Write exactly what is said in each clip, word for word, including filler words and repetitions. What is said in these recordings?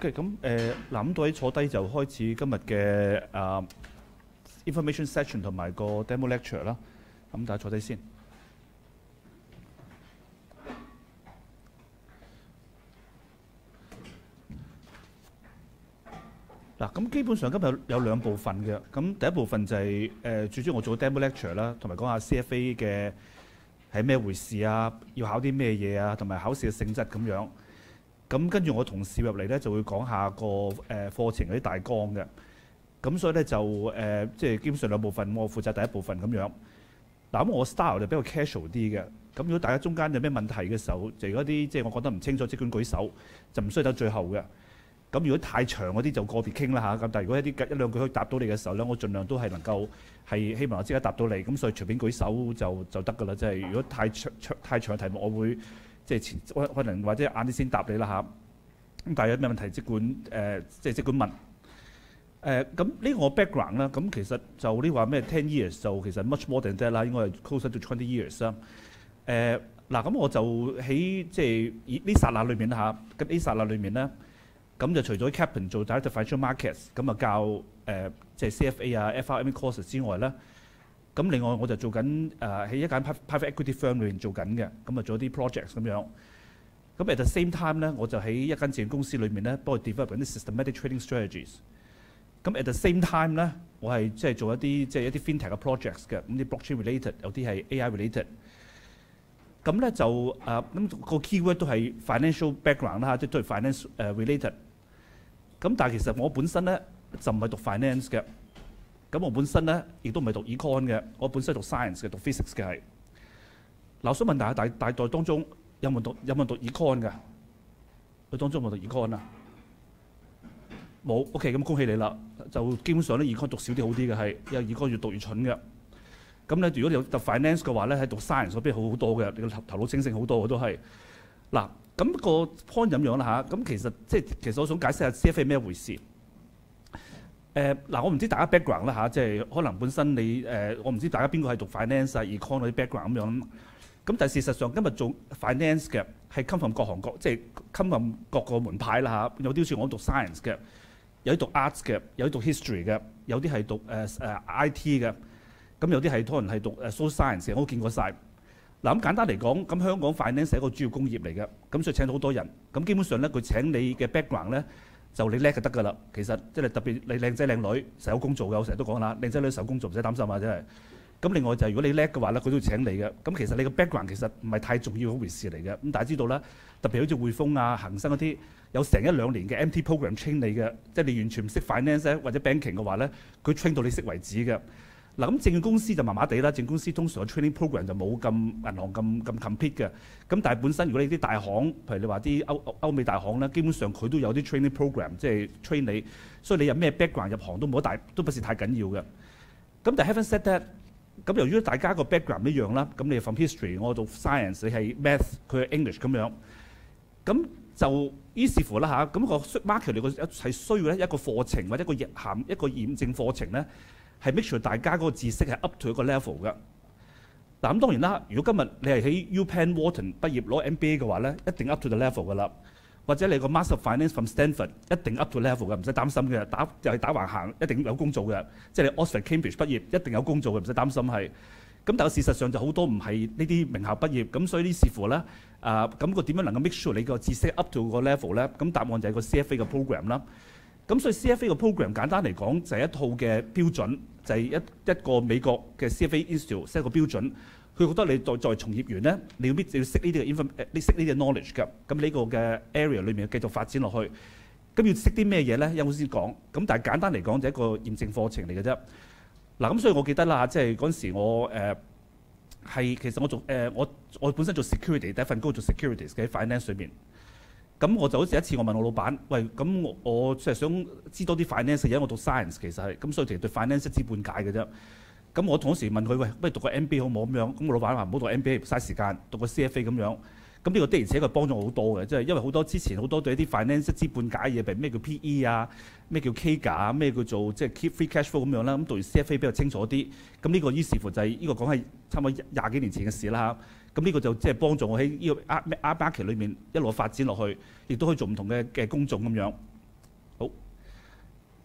OK， 咁誒嗱，咁各位坐低就開始今日嘅啊 information session 同埋個 demo lecture 啦。咁大家坐低先。嗱，咁基本上今日有兩部分嘅。咁第一部分就係、是、誒、呃、最主要我做 demo lecture 啦，同埋講下 C F A 嘅係咩回事啊，要考啲咩嘢啊，同埋考試嘅性質咁樣。咁跟住我同事入嚟咧，就會講下個誒課程嗰啲大綱嘅。咁所以咧就誒、呃、即係基本上兩部分，我負責第一部分咁樣。嗱，咁我 style 就比較 casual 啲嘅。咁如果大家中間有咩問題嘅時候，就如果啲即係我覺得唔清楚，即管舉手，就唔需要等最後嘅。咁如果太長嗰啲就個別傾啦嚇。咁但係如果一啲一兩句可以答到你嘅時候咧，我盡量都係能夠係希望我即刻答到你。咁所以隨便舉手就就得㗎啦。即係如果太長長太長嘅題目，我會即係前可能或者晏啲先答你啦嚇。咁但係有咩問題，即管誒、呃、即係即管問。誒咁呢個我 background 啦，咁其實就呢話咩 ten years 就其實 much more than that 啦，應該係 closer to twenty years 啦。誒嗱咁我就喺即係呢剎那裏面啦嚇，咁呢剎那裏面咧，咁就除咗 Kaplan 做 Director Financial Markets，咁啊教誒、呃、即係 C F A 啊 F R M courses 之外咧，咁另外我就做緊誒喺一間 private equity firm 裏面做緊嘅，咁啊做啲 projects 咁樣。咁 at the same time 咧，我就喺一間證券公司裏面咧，幫佢 develop 緊啲 systematic trading strategies。咁 at the same time 咧，我係即係做一啲即係一啲 fintech 嘅 projects 嘅，咁啲 blockchain related，有啲係 A I related。咁咧就誒咁、呃那個 keyword 都係 financial background 啦，即係都係 finance 誒 related。咁但係其實我本身咧就唔係讀 finance 嘅，咁我本身咧亦都唔係讀 econ 嘅，我本身係讀 science 嘅，讀 physics 嘅係。嗱，我想問大家大大代當中有冇讀有冇讀 econ 㗎？佢當中有冇讀 econ 啊？冇 ，OK， 咁恭喜你啦！就基本上咧 econ 讀少啲好啲嘅係，因為 econ 越讀越蠢嘅。咁咧，如果你有讀 finance 嘅話咧，喺讀 science 嗰邊好好多嘅，你個頭頭腦清醒好多嘅都係。嗱，咁、那個 point 咁樣啦嚇，咁其實即係其實我想解釋下 C F A 咩回事。誒、呃、嗱，我唔知大家 background 啦嚇，即係可能本身你誒、呃，我唔知大家邊個係讀 finance 啊 econ 嗰啲 background 咁樣。咁但係事實上今日做 finance 嘅係 come from 各行各，即係 come from 各個門派啦嚇。有啲好似我讀 science 嘅。有啲讀 arts 嘅，有啲讀 history 嘅，有啲係讀誒誒、uh, I T 嘅，咁有啲係可能係讀誒 social science 嘅，我都見過晒。嗱咁簡單嚟講，咁香港 finance 係一個主要工業嚟嘅，咁所以請到好多人。咁基本上咧，佢請你嘅 background 咧，就你叻就得㗎啦。其實即係特別你靚仔靚女，實有工做嘅。我成日都講啦，靚仔女實有工做，唔使擔心啊，真係。咁另外就係如果你叻嘅話咧，佢都會請你嘅。咁其實你嘅 background 其實唔係太重要嗰回事嚟嘅。咁大家知道啦，特別好似匯豐啊、恒生嗰啲。有成一兩年嘅 M T program train 你嘅，即係你完全唔識 finance 或者 banking 嘅話咧，佢 train 到你識為止嘅。嗱咁證券公司就麻麻地啦，證券公司通常嘅 training program 就冇咁銀行咁咁 complete 嘅。咁但係本身如果你啲大行，譬如你話啲歐歐美大行咧，基本上佢都有啲 training program，即係 train 你，所以你有咩 background 入行都冇得大，都不是太緊要嘅。咁但係 having said that，咁由於大家個 background 一樣啦，咁你 from history，我讀 science， 你係 math， 佢係 English 咁樣，咁。就於是乎啦嚇，咁、那個 market 嚟個係需要咧一個課程或者一個譯涵一個驗證課程咧，係 make sure 大家嗰個知識係 up to 一個 level 嘅。嗱咁當然啦，如果今日你係喺 U Penn Wharton 畢業攞 M B A 嘅話咧，一定 up to the level 㗎啦。或者你個 Master of Finance from Stanford 一定 up to level 嘅，唔使擔心嘅。打就係、是、打橫行，一定有工做嘅。即係你 Oxford Cambridge 畢業一定有工做嘅，唔使擔心係。咁但係事實上就好多唔係呢啲名校畢業，咁所以呢視乎咧，啊咁個點樣能夠 make sure 你個知識 up to 個 level 咧？咁答案就係個 C F A 嘅 program 啦。咁所以 C F A 嘅 program 簡單嚟講就係一套嘅標準，就係、是、一一個美國嘅 C F A Institute set 個標準。佢覺得你作作為從業員咧，你要必要識呢啲嘅 inform，你識呢啲 knowledge 㗎。咁呢個嘅 area 裏面繼續發展落去，咁要識啲咩嘢咧？一陣先講。咁但係簡單嚟講就係一個驗證課程嚟嘅啫。嗱咁所以我記得啦，即係嗰陣時我誒係、呃、其實我做誒、呃、我我本身做 security 第一份工做 securities 嘅喺 finance 裏面。咁我就好似一次我問我老闆，喂，咁我我即係想知多啲 finance 嘅嘢，因為我讀 science 其實係，咁所以其實對 finance 一知半解嘅啫。咁我同時問佢，喂，不如讀個 M B A 好唔好咁樣？咁我老闆話唔好讀 M B A 嘥時間，讀個 C F A 咁樣。咁呢個的而且確幫咗我好多嘅，即係因為好多之前好多對一啲 finance 一知半解嘢，譬如咩叫 P E 啊，咩叫 K 價啊，咩叫做即係 keep free cash flow 咁樣啦。咁讀完 C F A 比較清楚啲。咁呢個於是乎就係、是、呢、這個講係差唔多廿幾年前嘅事啦嚇。咁呢個就即係幫助我喺呢個 R market 裏面一路發展落去，亦都可以做唔同嘅嘅工種咁樣。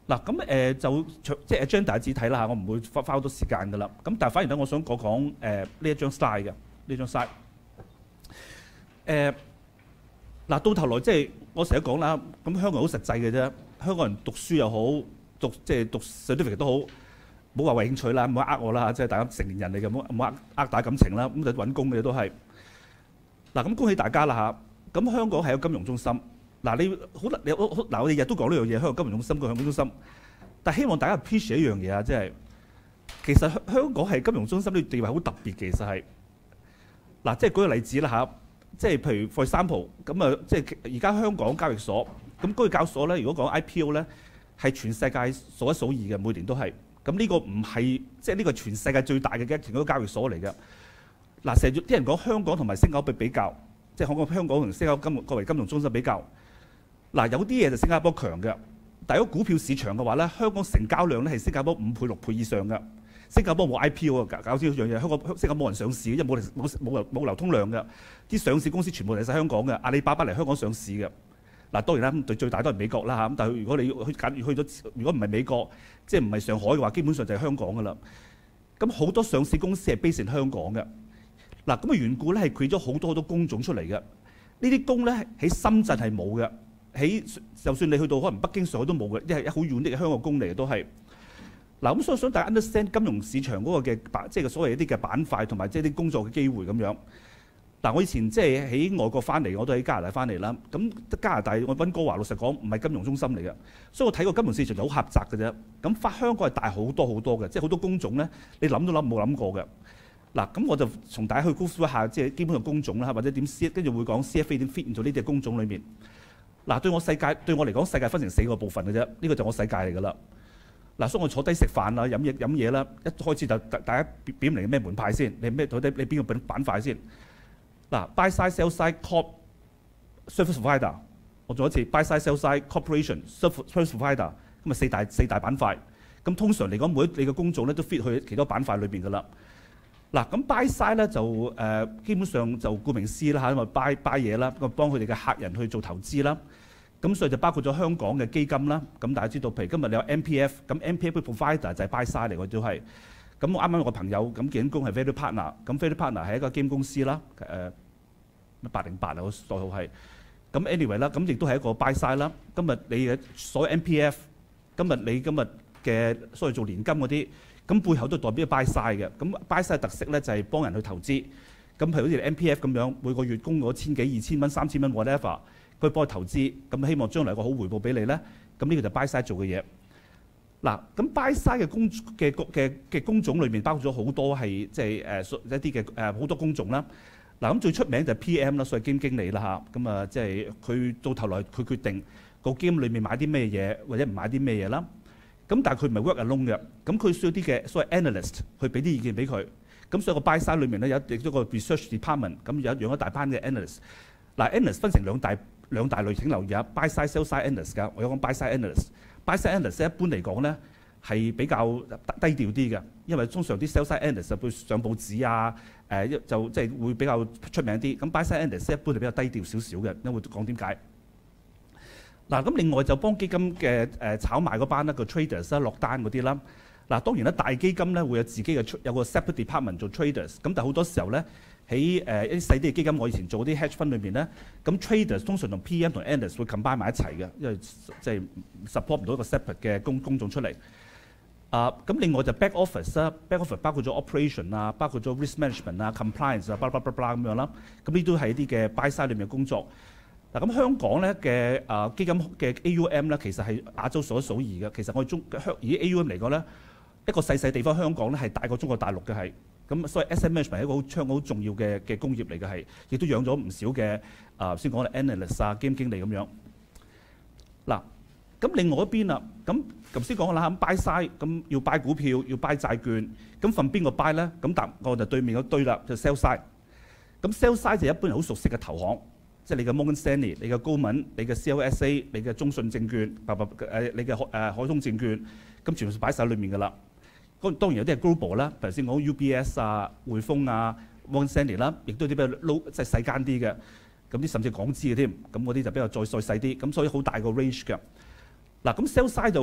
嗱咁誒就即係 agenda 自己睇啦嚇，我唔會花花好多時間㗎啦。咁但係反而咧，我想講講誒呢一張 slide 嘅呢張 slide。誒嗱到頭來即係我成日講啦，咁香港好實際嘅啫。香港人讀書又好，讀即係讀 certificate 都好，冇話為興趣啦，唔好呃我啦，即係大家成年人嚟嘅，唔好唔好呃呃大家感情啦。咁就揾工嘅都係嗱，咁恭喜大家啦嚇。咁香港係個金融中心。嗱你好你好嗱我哋日都講呢樣嘢，香港金融中心個香港中心。但係希望大家 appreciate 一樣嘢啊，即係其實香港係金融中心呢個地位好特別，其實係嗱，即係舉個例子啦嚇，即係譬如 for example 咁啊，即係而家香港交易所咁嗰個交易所咧，如果講 I P O 咧係全世界數一數二嘅，每年都係。咁呢個唔係即係呢個全世界最大嘅一個交易所嚟嘅。嗱成日啲人講香港同埋新加坡比較，即係香港香港同新加坡金作為金融中心比較。嗱有啲嘢就新加坡強嘅，但係如果股票市場嘅話咧，香港成交量咧係新加坡五倍六倍以上嘅。新加坡冇 I P O 啊，搞搞呢樣嘢。香港新加坡冇人上市，因為冇冇冇流冇流通量嘅。啲上市公司全部嚟晒香港嘅，阿里巴巴嚟香港上市嘅。嗱當然啦，對最大都係美國啦嚇。咁但係如果你去假如去咗，如果唔係美國，即係唔係上海嘅話，基本上就係香港㗎啦。咁好多上市公司係 base in 香港嘅。嗱咁嘅緣故咧係 create 咗好多好多工種出嚟嘅。呢啲工咧喺深圳係冇嘅。喺就算你去到可能北京、上海都冇嘅，因為一好遠啲嘅香港工嚟都係。嗱咁所以想大家 understand 金融市場嗰個嘅板，即係所謂一啲嘅板塊同埋即係啲工作嘅機會咁樣。嗱我以前即係喺外國翻嚟，我都喺加拿大翻嚟啦。咁加拿大我溫哥華老實講唔係金融中心嚟嘅，所以我睇過金融市場就好狹窄嘅啫。咁翻香港係大好多好多嘅，即係好多工種咧，你諗都諗冇諗過嘅。嗱咁我就從大家去 go through 一下，即係基本上工種啦，或者點 C 跟住會講 C F A 點 fit into呢啲工種裏面。嗱對我世界對我嚟講，世界分成四個部分嘅啫，呢個就我世界嚟㗎啦。嗱，所以我坐低食飯啦、飲嘢飲嘢啦，一開始就大家表明咩門派先，你咩到底你邊個板板塊先？嗱 ，buy side、sell side、corp、service provider， 我做一次 buy side、sell side、corporation、service provider， 咁啊四大四大板塊。咁通常嚟講，每一你嘅工種咧都 fit 去其他板塊裏邊㗎啦。嗱，咁 buy side 咧就誒、呃、基本上就顧名思啦嚇，因為 buy buy 嘢啦，咁幫佢哋嘅客人去做投資啦。咁所以就包括咗香港嘅基金啦。咁大家知道，譬如今日你有 M P F， 咁 M P F provider 就係 buy side 嚟嘅都係。咁我啱啱有個朋友咁見工係 value partner， 咁 value partner 係一個基金公司啦，誒八零八啊個代號係。咁 anyway 啦，咁亦都係一個 buy side 啦。今日你嘅所有 M P F， 今日你今日嘅所謂做年金嗰啲，咁背後都代表 buy side 嘅。咁 buy side 嘅特色咧就係幫人去投資。咁譬如好似 M P F 咁樣，每個月供嗰千幾、二千蚊、三千蚊 whatever。佢幫佢投資，咁希望將來有個好回報俾你咧。咁呢個就 buy side 做嘅嘢。嗱，咁 buy side 嘅工嘅嘅嘅工種裏面包括咗好多係即係誒一啲嘅誒好多工種啦。嗱，咁最出名就係 P M 啦，所謂基金經理啦嚇。咁啊，即係佢到頭來佢決定個基金裏面買啲咩嘢，或者唔買啲咩嘢啦。咁但係佢唔係 work alone 嘅，咁佢需要啲嘅所謂 analyst 去俾啲意見俾佢。咁所以個 buy side 裏面咧有亦都個 research department， 咁有養一大班嘅 analyst。嗱 analyst 分成兩大兩大類，請留意啊 ，buy side、sell side analyst 㗎。我有講 buy side analyst。buy side analyst 一般嚟講咧係比較低調啲嘅，因為通常啲 sell side analyst 就會上報紙啊，誒、呃、就即係會比較出名啲。咁 buy side analyst 一般係比較低調少少嘅，因為講點解？嗱，咁另外就幫基金嘅誒炒賣嗰班咧個 traders 啦，落單嗰啲啦。嗱，當然啦，大基金咧會有自己嘅有個 separate department 做 traders， 咁但係好多時候咧。喺誒一啲細啲嘅基金，我以前做啲 hedge fund 裏邊咧，咁 traders 通常同 P M 同 analyst 會 combine 埋一齊嘅，因為即係 support 唔到一個 separate 嘅工工種出嚟。啊，咁另外就 back office 啦 ，back office 包括咗 operation 啊，包括咗 risk management 啊 ，compliance 啊，巴拉巴拉巴拉咁樣啦。咁呢都係一啲嘅 buy side 裏面嘅工作。嗱，咁香港咧嘅啊基金嘅 A U M 咧，其實係亞洲數一數二嘅。其實我哋中香以 A U M 嚟講咧，一個細細地方香港咧係大過中國大陸嘅係。咁所以 asset management 係一個好香港好重要嘅嘅工業嚟嘅係，亦都養咗唔少嘅啊先講啦 analyst 啊基金經理咁樣。嗱，咁另外一邊啦，咁頭先講啦，咁 buy side 咁要 buy 股票，要 buy 債券，咁份邊個 buy 咧？咁答我就對面嗰堆啦，就 sell side。咁 sell side 就一般人好熟悉嘅投行，即係你嘅 Morgan Stanley、你嘅高敏、你嘅 C L S A、你嘅中信證券、白白誒你嘅誒海通證券，咁全部擺晒喺裡面㗎啦。當當然有啲係 global 啦，頭先講 U B S 啊、匯豐啊、Morgan Stanley 啦，亦都有啲比較 low 即係細間啲嘅，咁啲甚至港資嘅添，咁嗰啲就比較再再細啲，咁所以好大個 range 嘅。嗱，咁 sell side 就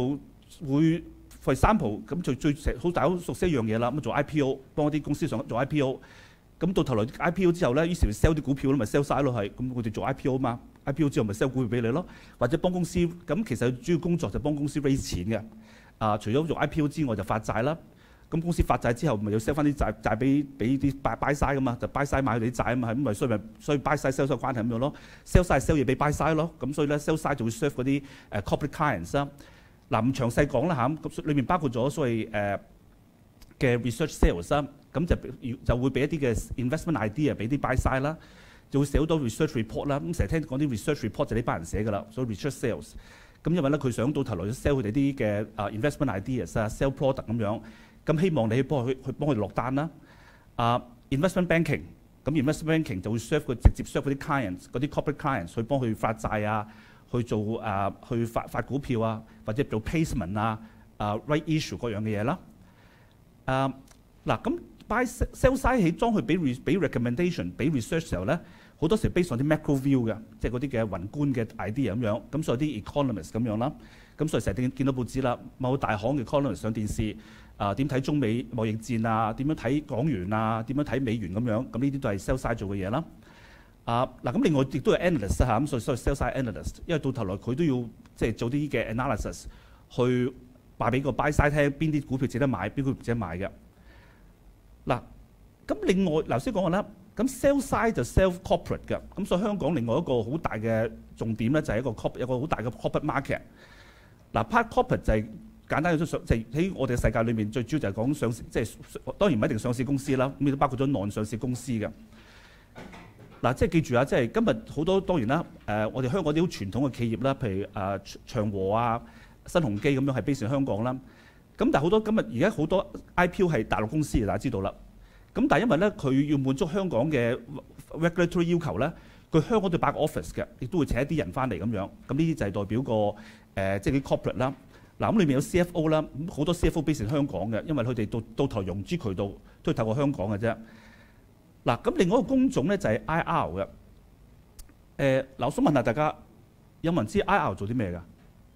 會 for example 咁最最成好大家好熟悉一樣嘢啦，咁做 I P O 幫啲公司上做 I P O， 咁到頭來 I P O 之後咧，於是 sell 啲股票咯，咪 sell 晒咯係，咁佢哋做 I P O 嘛 ，I P O 之後咪 sell 股票俾你咯，或者幫公司咁其實主要工作就幫公司 raise 錢嘅，啊除咗做 I P O 之外就發債啦。咁公司發債之後，咪要 sell 翻啲債債俾俾啲 buy side 噶嘛，就 buy side 買佢哋啲債啊嘛，咁咪所以咪所以 buy side sell side 關係咁樣咯 ，sell side sell 嘢俾 buy side 咯，咁所以咧 sell side 就會 serve 嗰啲誒 corporate clients 啦。嗱唔詳細講啦嚇，咁裏面包括咗所謂誒嘅 research sales 啦，咁就就會俾一啲嘅 investment idea 俾啲 buy side 啦，就會寫好多 research report 啦。咁成日聽講啲 research report 就呢班人寫㗎啦，所以 research sales。咁因為咧佢想到頭來 sell 佢哋啲嘅啊 investment ideas 啊 ，sell product 咁樣。咁希望你去幫佢去幫佢哋落單啦。啊、uh, ，investment banking， 咁 investment banking 就會 serve 佢直接 serve 嗰啲 clients， 嗰啲 corporate clients 去幫佢發債啊，去做啊、uh, 去發發股票啊，或者做 placement 啊，啊、uh, right issue 各樣嘅嘢啦。啊，嗱咁 buy sell side 起裝去俾俾 recommendation， 俾 research 時候咧，好多時 based on 啲 macro view 嘅，即係嗰啲嘅宏觀嘅 idea 咁樣，咁所以啲 economist 咁樣啦，咁所以成日見見到報紙啦，某大行嘅 economist 上電視。啊點睇中美貿易戰啊？點樣睇港元啊？點樣睇美元咁樣？咁呢啲都係 sell side 做嘅嘢啦。啊嗱，咁另外亦都有 analyst 嚇，咁所以所以 sell side analyst， 因為到頭來佢都要即係做啲嘅 analysis， 去話俾個 buy side 聽邊啲股票值得買，邊啲股票唔值得買嘅。嗱，咁另外頭先講過啦，咁 sell side 就 sell corporate 嘅，咁所以香港另外一個好大嘅重點咧就係一個 corp 有個好大嘅 corporate market。嗱 part corporate 就係、是。簡單嚟講，就喺我哋嘅世界裏面，最主要就係講上市，即係當然唔一定上市公司啦，咁亦都包括咗 non 上市公司嘅。嗱，即係記住啊，即係今日好多當然啦，誒，我哋香港啲好傳統嘅企業啦，譬如誒長和啊、新鴻基咁樣係 base 喺香港啦。咁但係好多今日而家好多 I P O 係大陸公司，大家知道啦。咁但係因為咧，佢要滿足香港嘅 regulatory 要求咧，佢香港都擺個 office 嘅，亦都會請一啲人翻嚟咁樣。咁呢啲就係代表個誒，即係啲 corporate 啦。嗱，咁裏面有 C F O 啦，咁好多 C F O base 喺香港嘅，因為佢哋到到頭融資渠道都係透過香港嘅啫。嗱，咁另外一個工種咧就係 I R 嘅。誒、呃，嗱，我想問下大家，有冇人知 I R 做啲咩㗎？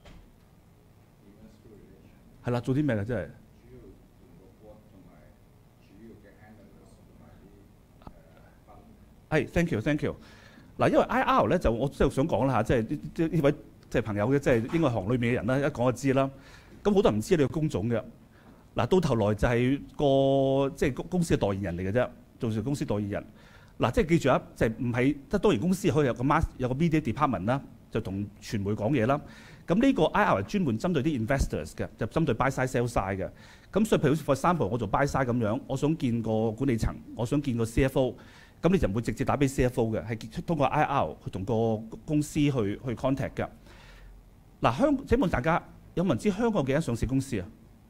係啦，做啲咩㗎？真係。主要同個 board 同埋主要嘅 analyst 同埋啲誒。係 ，thank you，thank you。嗱，因為 I R 咧就我即係想講啦嚇，即係呢呢位。即係朋友嘅，即係應該行裏面嘅人啦，一講就知啦。咁好多人唔知你個工種嘅。嗱，到頭來就係個即係公司嘅代言人嚟嘅啫，做住公司代言人。嗱，即係記住啊，就係唔係即係當然公司可以有個 mass 有個 media department 啦，就同傳媒講嘢啦。咁呢個 I R 係專門針對啲 investors 嘅，就針對 buy side sell side 嘅。咁所以譬如好似 for example 我做 buy side 咁樣，我想見個管理層，我想見個 C F O， 咁你就唔會直接打俾 C F O 嘅，係通過 I R 去同個公司去去 contact 嘅。嗱，香請問大家有冇人知香港有幾間上市公司啊？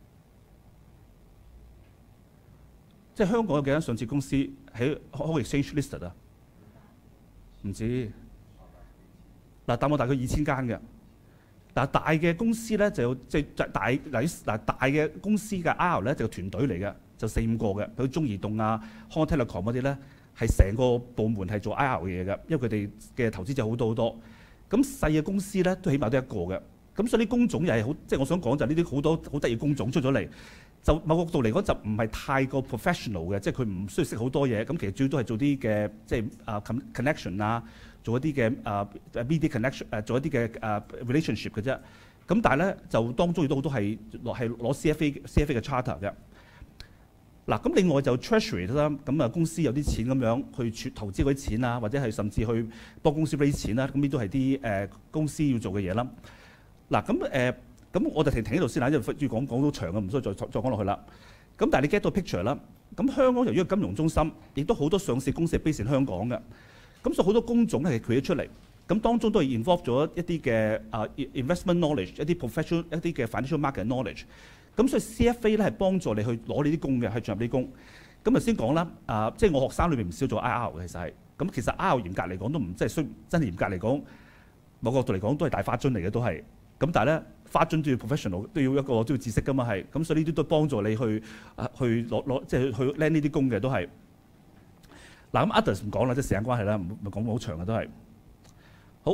即係香港有幾間上市公司喺 Hong Kong Exchange listed 啊？唔知。嗱，答我大概二千間嘅。嗱，大嘅公司咧就有即係大嗱嗱大嘅公司嘅 I R 咧就個團隊嚟嘅，就四五個嘅，譬如中移動啊、Hong Kong Telecom 嗰啲咧係成個部門係做 I R 嘅嘢嘅，因為佢哋嘅投資就好多好多。咁細嘅公司咧都起碼都一個嘅，咁所以啲工種又係好，即係我想講就係呢啲好多好得意工種出咗嚟，就某個角度嚟講就唔係太過 professional 嘅，即係佢唔需要識好多嘢，咁其實主要都係做啲嘅即係啊 connection 啊，做一啲嘅啊 media connection 誒，做一啲嘅啊 relationship 嘅啫。咁但係咧就當中亦都好多係攞係攞 C F A C F A 嘅 charter 嘅。嗱，咁另外就 treasury 啦，咁啊公司有啲錢咁樣去投資嗰啲錢啊，或者係甚至去幫公司 raise 錢啦，咁呢都係啲誒公司要做嘅嘢啦。嗱，咁誒咁我哋停停喺度先啦，因為要講講到長嘅，唔需要再再講落去啦。咁但係你 get 到 picture 啦。咁香港由於個金融中心，亦都好多上市公司係 base 喺香港嘅，咁所以好多工種係 create 出嚟。咁當中都係 involve 咗一啲嘅啊 investment knowledge， 一啲 professional 一啲嘅 financial market knowledge。咁所以 C F A 咧係幫助你去攞呢啲工嘅，去進入呢啲工。咁啊先講啦，啊、呃、即係我學生裏面唔少做 I R 嘅，其實係。咁其實 I R 嚴格嚟講都唔即係需真係嚴格嚟講，某角度嚟講都係大花樽嚟嘅都係。咁但係咧花樽都要 professional， 都要一個都要知識㗎嘛係。咁所以呢啲都幫助你去啊去攞攞即係去 land 呢啲工嘅都係。嗱咁 others 唔講啦，即係時間關係啦，唔唔講好長嘅都係。好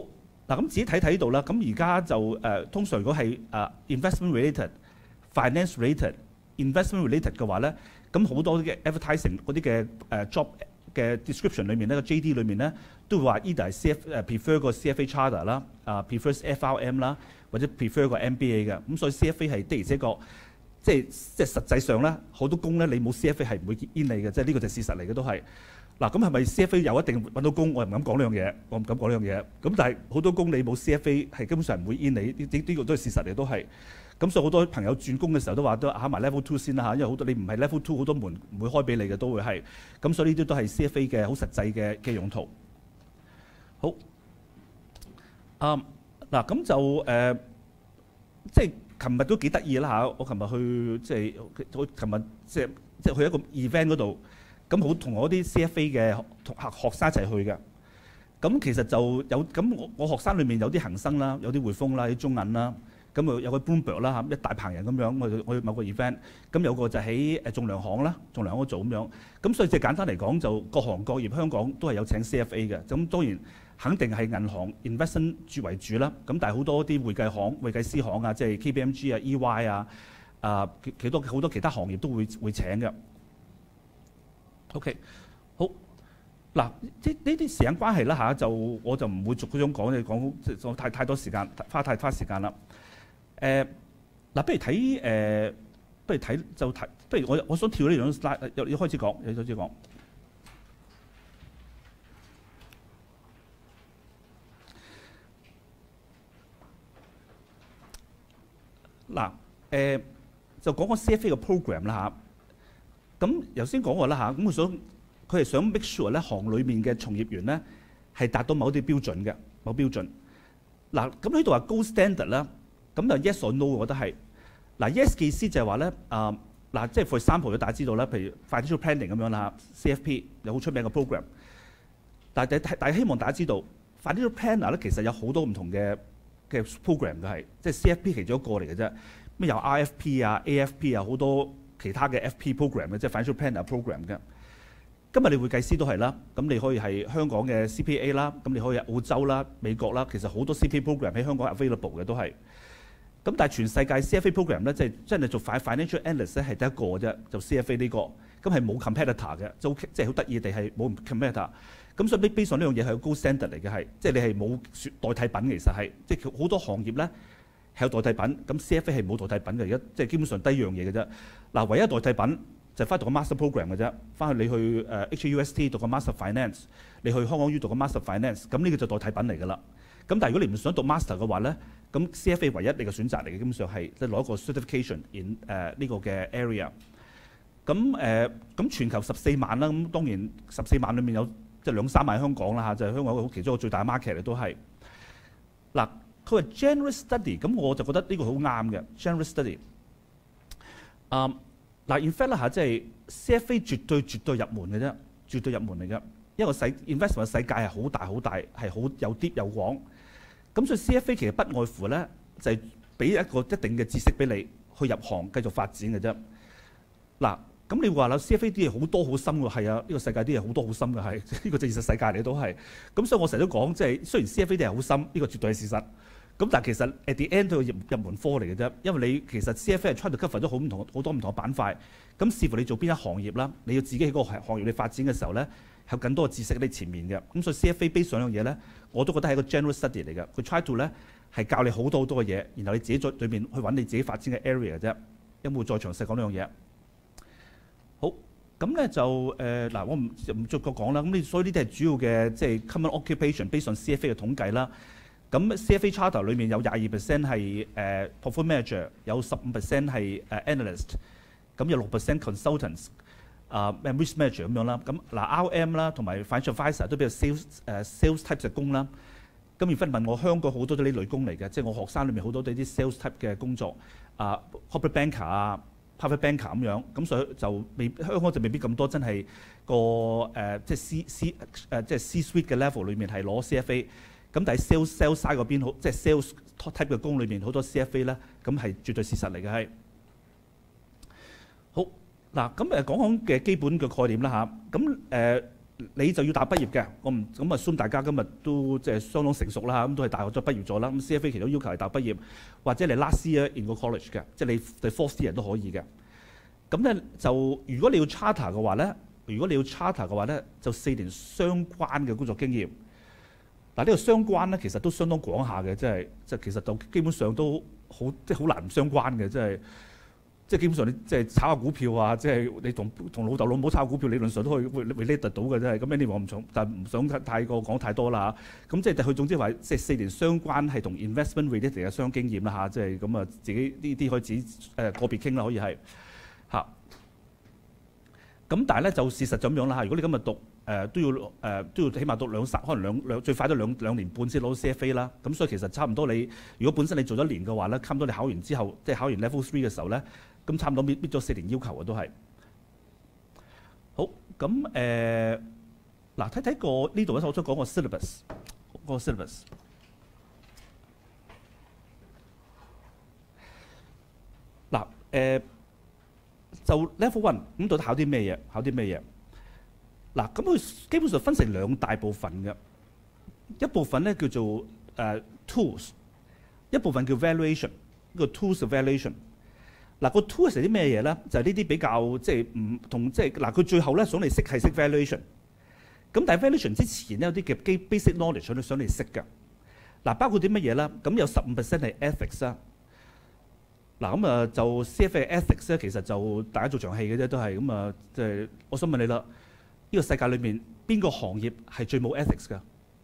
嗱，咁自己睇睇呢度啦。咁而家就誒、呃、通常如果係誒、uh, investment related、finance related、investment related 嘅話咧，咁好多嘅 advertising 嗰啲嘅誒 job 嘅 description 裏面咧，個 J D 裏面咧都會話 either 係 C F 誒 prefer 個 C F A charter 啦，啊 prefers F R M 啦，或者 prefer 個 M B A 嘅。咁所以 C F A 係的而且確，即係即係實際上咧，好多工咧你冇 C F A 係唔會 in 你嘅，即係呢個就係事實嚟嘅都係。嗱，咁係咪 C F A 又一定揾到工？我又唔敢講呢樣嘢，我唔敢講呢樣嘢。咁但係好多工你冇 C F A 係根本上唔會 in 你，呢呢呢個都係事實嚟，都係。咁所以好多朋友轉工嘅時候都話都考埋 level two 先啦嚇，因為好多你唔係 level two 好多門唔會開俾你嘅都會係。咁所以呢啲都係 C F A 嘅好實際嘅嘅用途。好，啊嗱咁就誒、呃，即係琴日都幾得意啦嚇！我琴日去即係我琴日即係即係去一個 event 嗰度。咁好同我啲 C F A 嘅同學學生一齊去嘅，咁其實就有咁我我學生裏面有啲恒生啦，有啲匯豐啦，有啲中銀啦，咁啊有個 Bloomberg 啦嚇，一大棚人咁樣，我我去某個 event，咁有個就喺誒仲量行啦，仲量行嗰做咁樣，咁所以即係簡單嚟講，就各行各業香港都係有請 C F A 嘅，咁當然肯定係銀行 investment 主為主啦，咁但係好多啲會計行、會計師行啊，即係 K P M G 啊、E Y 啊，啊幾多好多其他行業都會會請嘅。OK， 好嗱，即呢啲時間關係啦嚇，就我就唔會逐嗰種講，你講即係太太多時間，花太花時間啦。誒、呃、嗱，不如睇誒、呃，不如睇就睇，不如我我想跳呢兩 slide，又要開始講，又開始講。嗱，誒、呃、就講個 C F A 嘅 program 啦嚇。咁頭先講過啦嚇，咁佢想佢係想 make sure 咧行裏面嘅從業員咧係達到某啲標準嘅，某標準。嗱，咁呢度話 gold standard 啦，咁就 yes or no， 我覺得係。嗱 yes 嘅意思就係話咧，啊嗱，即係 for example，大家知道啦，譬如 financial planning 咁樣啦 ，C F P 有好出名嘅 program。但係但係希望大家知道 financial planner 咧其實有好多唔同嘅嘅 program 嘅係，即係 C F P 其中一個嚟嘅啫。咩有 R F P 啊、A F P 啊好多。其他嘅 F P program 嘅，即係 financial planner program 嘅。今日你會計師都係啦，咁你可以係香港嘅 C P A 啦，咁你可以係澳洲啦、美國啦，其實好多 C P A program 喺香港 available 嘅都係。咁但係全世界 C F A program 咧，即係真係做 financial analyst 咧係得一個啫，就 C F A 呢個，咁係冇 competitor 嘅，就即係好得意地係冇 competitor。咁所以 base on 呢樣嘢係個高 standard 嚟嘅係，即係你係冇代替品其實係，即係好多行業咧。係有代替品，咁 C F A 係冇代替品嘅，而家即係基本上低樣嘢嘅啫。嗱，唯一代替品就係翻讀個 master program 嘅啫，翻去你去誒 H U S T 讀個 master finance， 你去香港 U 讀個 master finance， 咁呢個就代替品嚟㗎啦。咁但係如果你唔想讀 master 嘅話咧，咁 C F A 唯一你嘅選擇嚟嘅，基本上係即係攞一個 certification in 誒、uh, 呢個嘅 area。咁誒咁全球十四萬啦，咁當然十四萬裡面有即係兩三萬香港啦嚇，就係、是、香港一個其中一個最大 market 嚟都係嗱。佢話 general study， 咁我就覺得呢個好啱嘅 general study。啊，嗱 in fact 啦嚇，即係 C F A 絕對絕對入門嘅啫，絕對入門嚟嘅。因為個世 investment 嘅世界係好大好大，係好有 deep 有廣。咁所以 C F A 其實不外乎咧，就係、是、俾一個一定嘅知識俾你去入行繼續發展嘅啫。嗱，咁你話啦 C F A 啲嘢好多好深㗎，係啊，呢、這個世界啲嘢好多好深㗎，係呢、這個就現實世界嚟都係。咁所以我成日都講，即係雖然 C F A 啲嘢好深，呢、這個絕對係事實。咁但係其實 at the end 都係入入門科嚟嘅啫，因為你其實 C F A 係 try to cover 咗好唔同好多唔同嘅板塊，咁視乎你做邊一行業啦，你要自己喺嗰個行業你發展嘅時候咧，有更多嘅知識喺你前面嘅，咁所以 C F A base 上樣嘢咧，我都覺得係一個 general study 嚟嘅，佢 try to 咧係教你好多好多嘅嘢，然後你自己在裏面去揾你自己發展嘅 area 嘅啫，有冇再詳細講呢樣嘢？好，咁咧就誒嗱、呃，我唔唔逐個講啦，咁呢所以呢啲係主要嘅即係 common occupation base on C F A 嘅統計啦。咁 C F A charter 裏面有廿二 percent 係誒 portfolio manager， 有十五 percent 係誒 analyst， 咁有六 percent consultants， 啊、uh, risk manager 咁樣啦。咁嗱 R M 啦同埋 financial advisor 都比較 sales 誒、uh, sales type 嘅工啦。咁而分問我香港好多都呢類工嚟嘅，即係我學生裏面好多都啲 sales type 嘅工作，啊、uh, corporate banker 啊 private banker 咁樣。咁所以就未香港就未必咁多真係個誒、uh, 即係 C C 誒、uh, 即係 C suite 嘅 level 裏面係攞 C F A。咁但係 sales sales side 嗰邊好，即係 sales type 嘅工裏面好多 C F A 咧，咁係絕對事實嚟嘅係。好嗱，咁誒講講嘅基本嘅概念啦嚇。咁誒你就要大學畢業嘅。我唔咁啊，assume大家今日都即係相當成熟啦，咁都係大學都畢業咗啦。咁 C F A 其中要求係大學畢業，或者你 last year in 個 college 嘅，即係你你 fourth year 都可以嘅。咁咧就如果你要 charter 嘅話咧，如果你要 charter 嘅話咧，就四年相關嘅工作經驗。嗱，呢個相關咧其實都相當廣下嘅，即係即係其實就基本上都好即係好難唔相關嘅，即係即係基本上你即係炒下股票啊，即係你同同老豆老母炒股票理論上都可以會 relate 到嘅，真係咁。anyway 我唔想，但係唔想太過講太多啦嚇。咁即係佢總之話即係四年相關係同 investment related 嘅相經驗啦嚇，即係咁啊自己呢啲可以自己誒個別傾啦，可以係嚇。咁但係咧就事實咁樣啦嚇。如果你今日讀誒、呃、都要誒、呃、都要起碼讀兩三，可能兩兩最快都兩兩年半先攞到 C F A 啦。咁所以其實差唔多你如果本身你做咗一年嘅話咧，差唔多你考完之後，即係考完 level three 嘅時候咧，咁差唔多搣搣咗四年要求嘅都係。好，咁誒嗱睇睇個呢度咧，我想講個 syllabus， 個 syllabus。嗱誒。呃就 level one 咁到底考啲咩嘢？考啲咩嘢？嗱，咁佢基本上分成兩大部分嘅，一部分咧叫做誒、uh, tools， 一部分叫 valuation， 呢個 tools valuation。嗱，個 tools 係啲咩嘢咧？就係呢啲比較即係唔同，即係嗱佢最後咧想你識係識 valuation。咁但係 valuation 之前咧有啲嘅基 basic knowledge 想你想你識嘅。嗱，包括啲乜嘢咧？咁有十五 percent 係 ethics 啦。嗱咁啊，就 C F A ethics 咧，其實就大家做場戲嘅啫，都係咁啊。即係我想問你啦，呢個世界裏面邊個行業係最冇 ethics 㗎？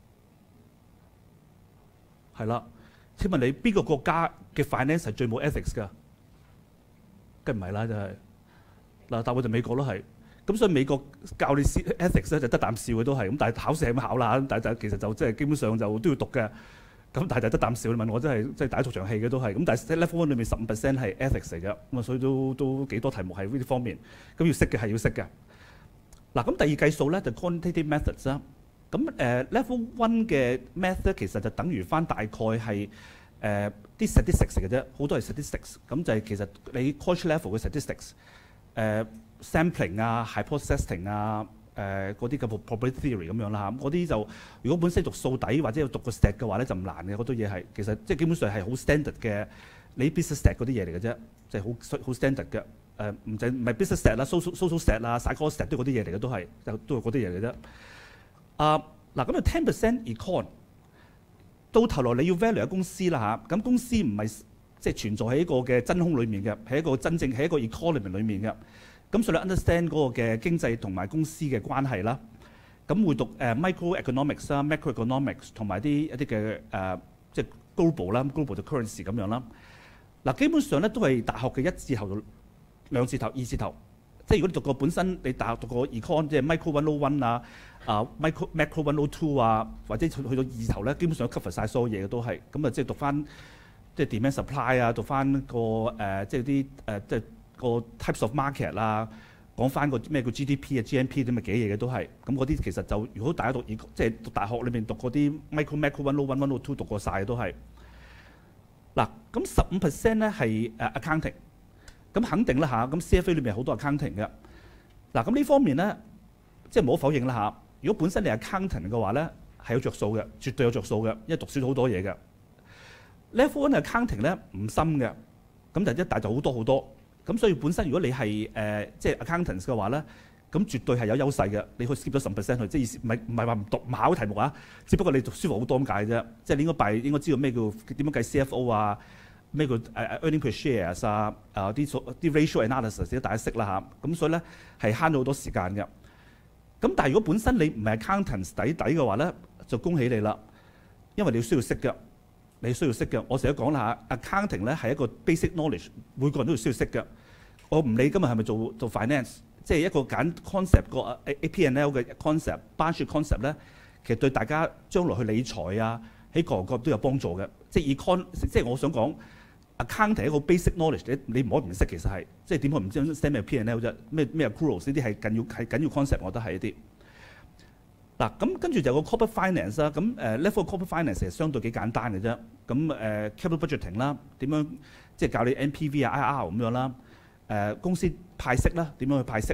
係啦，請問你邊個國家嘅 finance 係最冇 ethics 㗎？梗唔係啦，就係嗱，答案就美國咯，係。咁所以美國教你 ethics 咧就得啖笑嘅都係，咁但係考試係咁考啦，但係其實就即係基本上就都要讀嘅。咁但係得啖笑，你問我真係即係大家做場戲嘅都係。咁但係 level one 裏面十五 percent 係 ethics 嚟嘅，咁啊所以都都幾多題目係呢啲方面。咁要識嘅係要識嘅。嗱咁第二計數咧就 quantitative methods 啦。咁誒 level one 嘅 method 其實就等於翻大概係誒啲 statistics 嘅啫，好多係 statistics。咁就係其實你 college level 嘅 statistics，誒 sampling 啊、hypothesizing 啊。誒嗰啲嘅 probability theory 咁樣啦嚇，嗰啲就如果本身讀數底或者要讀個 stat 嘅話咧就唔難嘅，嗰堆嘢係其實即係基本上係好 standard 嘅，你 business stat 嗰啲嘢嚟嘅啫，即係好好 standard 嘅。誒唔淨唔係 business stat 啦 ，social social stat 啊 psychology stat 都嗰啲嘢嚟嘅都係，就都係嗰啲嘢嚟嘅啫。啊嗱咁就 ten percent econ， 到頭來你要 value 嘅公司啦嚇，咁公司唔係即係存在喺一個嘅真空裡面嘅，係一個真正喺一個 economy 裡面嘅。咁所以你 understand 嗰個嘅經濟同埋公司嘅關係啦，咁會讀誒 microeconomics 啦、macroeconomics 同埋啲一啲嘅誒即係 global 啦 ，global 就 currency 咁樣啦。嗱，基本上咧都係大學嘅一字頭到兩字頭、二字頭。即係如果你讀過本身你大學讀過 econ 即係 micro one oh one 啊、啊 micro macro one oh two 啊，或者去去到二字頭咧，基本上 cover 晒所有嘢嘅都係。咁啊，即係讀翻即係 demand supply 啊，讀翻個誒即係啲誒即係。個 types of market 啦，講翻個咩叫 G D P 啊、G N P 啲咁嘅幾嘢嘅都係，咁嗰啲其實就如果大家讀即係讀大學裏面讀嗰啲 micro macro one oh one one oh two 讀過晒都係。嗱，咁十五 percent 咧係誒 accounting， 咁肯定啦嚇，咁 C F A 裏面好多 accounting 嘅。嗱，咁呢方面咧，即係冇可否認啦嚇。如果本身你係 accounting 嘅話咧，係有着數嘅，絕對有着數嘅，因為讀少咗好多嘢嘅。Level one accounting 咧唔深嘅，咁就一大就好多好多。咁所以本身如果你係誒、呃、即係 accountants 嘅話咧，咁絕對係有優勢嘅。你可以 skip 咗十 percent 去，即係意思唔係唔係話唔讀唔考題目啊，只不過你讀舒服好多咁解啫。即係你應該拜應該知道咩叫點樣計 C F O 啊，咩叫誒、uh, earning per shares 啊，啊啲啲 ratio analysis 大家識啦嚇。咁所以咧係慳咗好多時間嘅。咁但係如果本身你唔係 accountants 底底嘅話咧，就恭喜你啦，因為你需要識嘅。你需要識嘅，我成日講啦嚇 ，accounting 咧係一個 basic knowledge，每個人都要需要識嘅。我唔理今日係咪做做 finance，即係一個揀 concept 個 A P and L 嘅 concept、balance sheet concept 咧，其實對大家將來去理財啊，喺各行各業都有幫助嘅。即係 econ， 即係我想講 accounting 係一個 basic knowledge，你你唔可以唔識其實係，即係點可以唔知 understand 咩 P and L 啫？咩咩 accruals 呢啲係緊要係緊要 concept， 我覺得係一啲。嗱，咁跟住就有個 corporate finance 啦，咁誒 level corporate finance 其實相對幾簡單嘅啫。咁誒 capital budgeting 啦，點樣即係教你 N P V 啊、I R R 咁樣啦。誒公司派息啦，點樣去派息啦？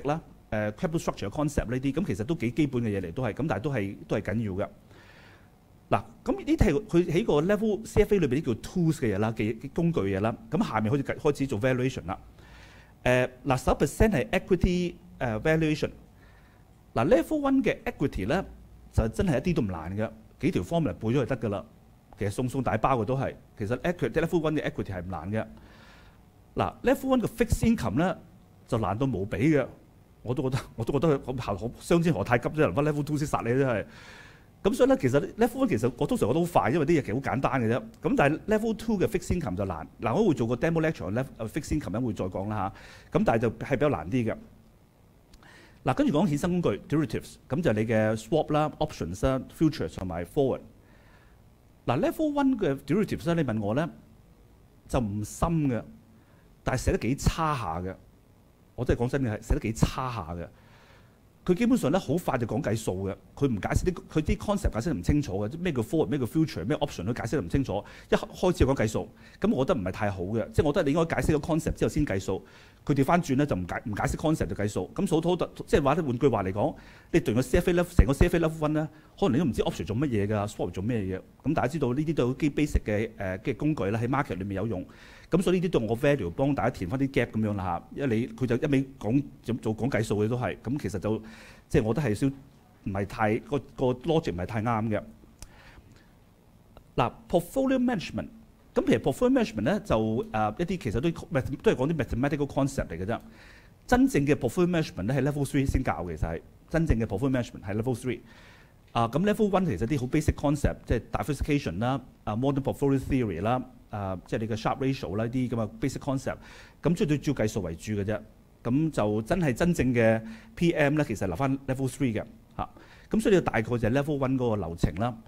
誒 capital structure 嘅 concept 呢啲，咁其實都幾基本嘅嘢嚟，都係咁，但係都係都係緊要嘅。嗱，咁呢啲係佢喺個 level C F A 裏邊啲叫 tools 嘅嘢啦，嘅工具嘢啦。咁下面開始開始做 valuation 啦。誒嗱，十 percent 係 equity 誒 valuation。嗱 level one 嘅 equity 咧就真係一啲都唔難嘅，幾條 formula 背咗就得㗎啦。其實送送大包嘅都係，其實 equity level one 嘅 equity 係唔難嘅。嗱 level one 嘅 fixed income 咧就難到無比嘅，我都覺得我都覺得咁行相煎何太急啫，能翻 level two 先殺你真係。咁所以咧，其實 level one 其實我通常覺得好快，因為啲嘢其實好簡單嘅啫。咁但係 level two 嘅 fixed income 就難。嗱，我會做個 demo lecture fixed income 會再講啦嚇。咁但係就係比較難啲嘅。嗱，跟住講衍生工具 derivatives， 咁就係你嘅 swap 啦、options 啦、futures 同埋 forward。嗱 level one 嘅 derivatives 咧，你問我咧就唔深嘅，但係寫得幾差下嘅。我真係講真嘅係寫得幾差下嘅。佢基本上咧好快就講計數嘅，佢唔解釋啲佢啲 concept 解釋得唔清楚嘅，咩叫 forward 咩叫 future 咩 option 都解釋得唔清楚。一開始就講計數，咁我覺得唔係太好嘅，即係我覺得你應該解釋個 concept 之後先計數。佢調翻轉咧就唔解唔解釋 concept 就計數。咁所以即係話咧換句話嚟講，你對個 C F A level 成個 C F A level one 咧，可能你都唔知 option 做乜嘢㗎 ，swap 做咩嘢。咁大家知道呢啲都係基 basic 嘅誒嘅工具啦，喺 market 裏面有用。咁所以呢啲都我 value 幫大家填翻啲 gap 咁樣啦嚇，因為你佢就一味講做講計數嘅都係，咁其實就即係我覺得係少唔係太個個 logic 唔係太啱嘅。嗱 portfolio management， 咁其實 portfolio management 咧就誒、呃、一啲其實都都係講啲 mathematical concept 嚟嘅啫。真正嘅 portfolio management 咧係 level three 先教嘅，其實係真正嘅 portfolio management 係 level three。啊咁 level one 其實啲好 basic concept， 即係 diversification 啦、啊 modern portfolio theory 啦、啊即係你嘅 Sharpe ratio 啦啲咁嘅 basic concept， 咁主要都主要計數為主嘅啫。咁就真係真正嘅 P M 咧，其實留翻 level three 嘅嚇。咁所以呢個大概就係 level one 嗰個流程啦。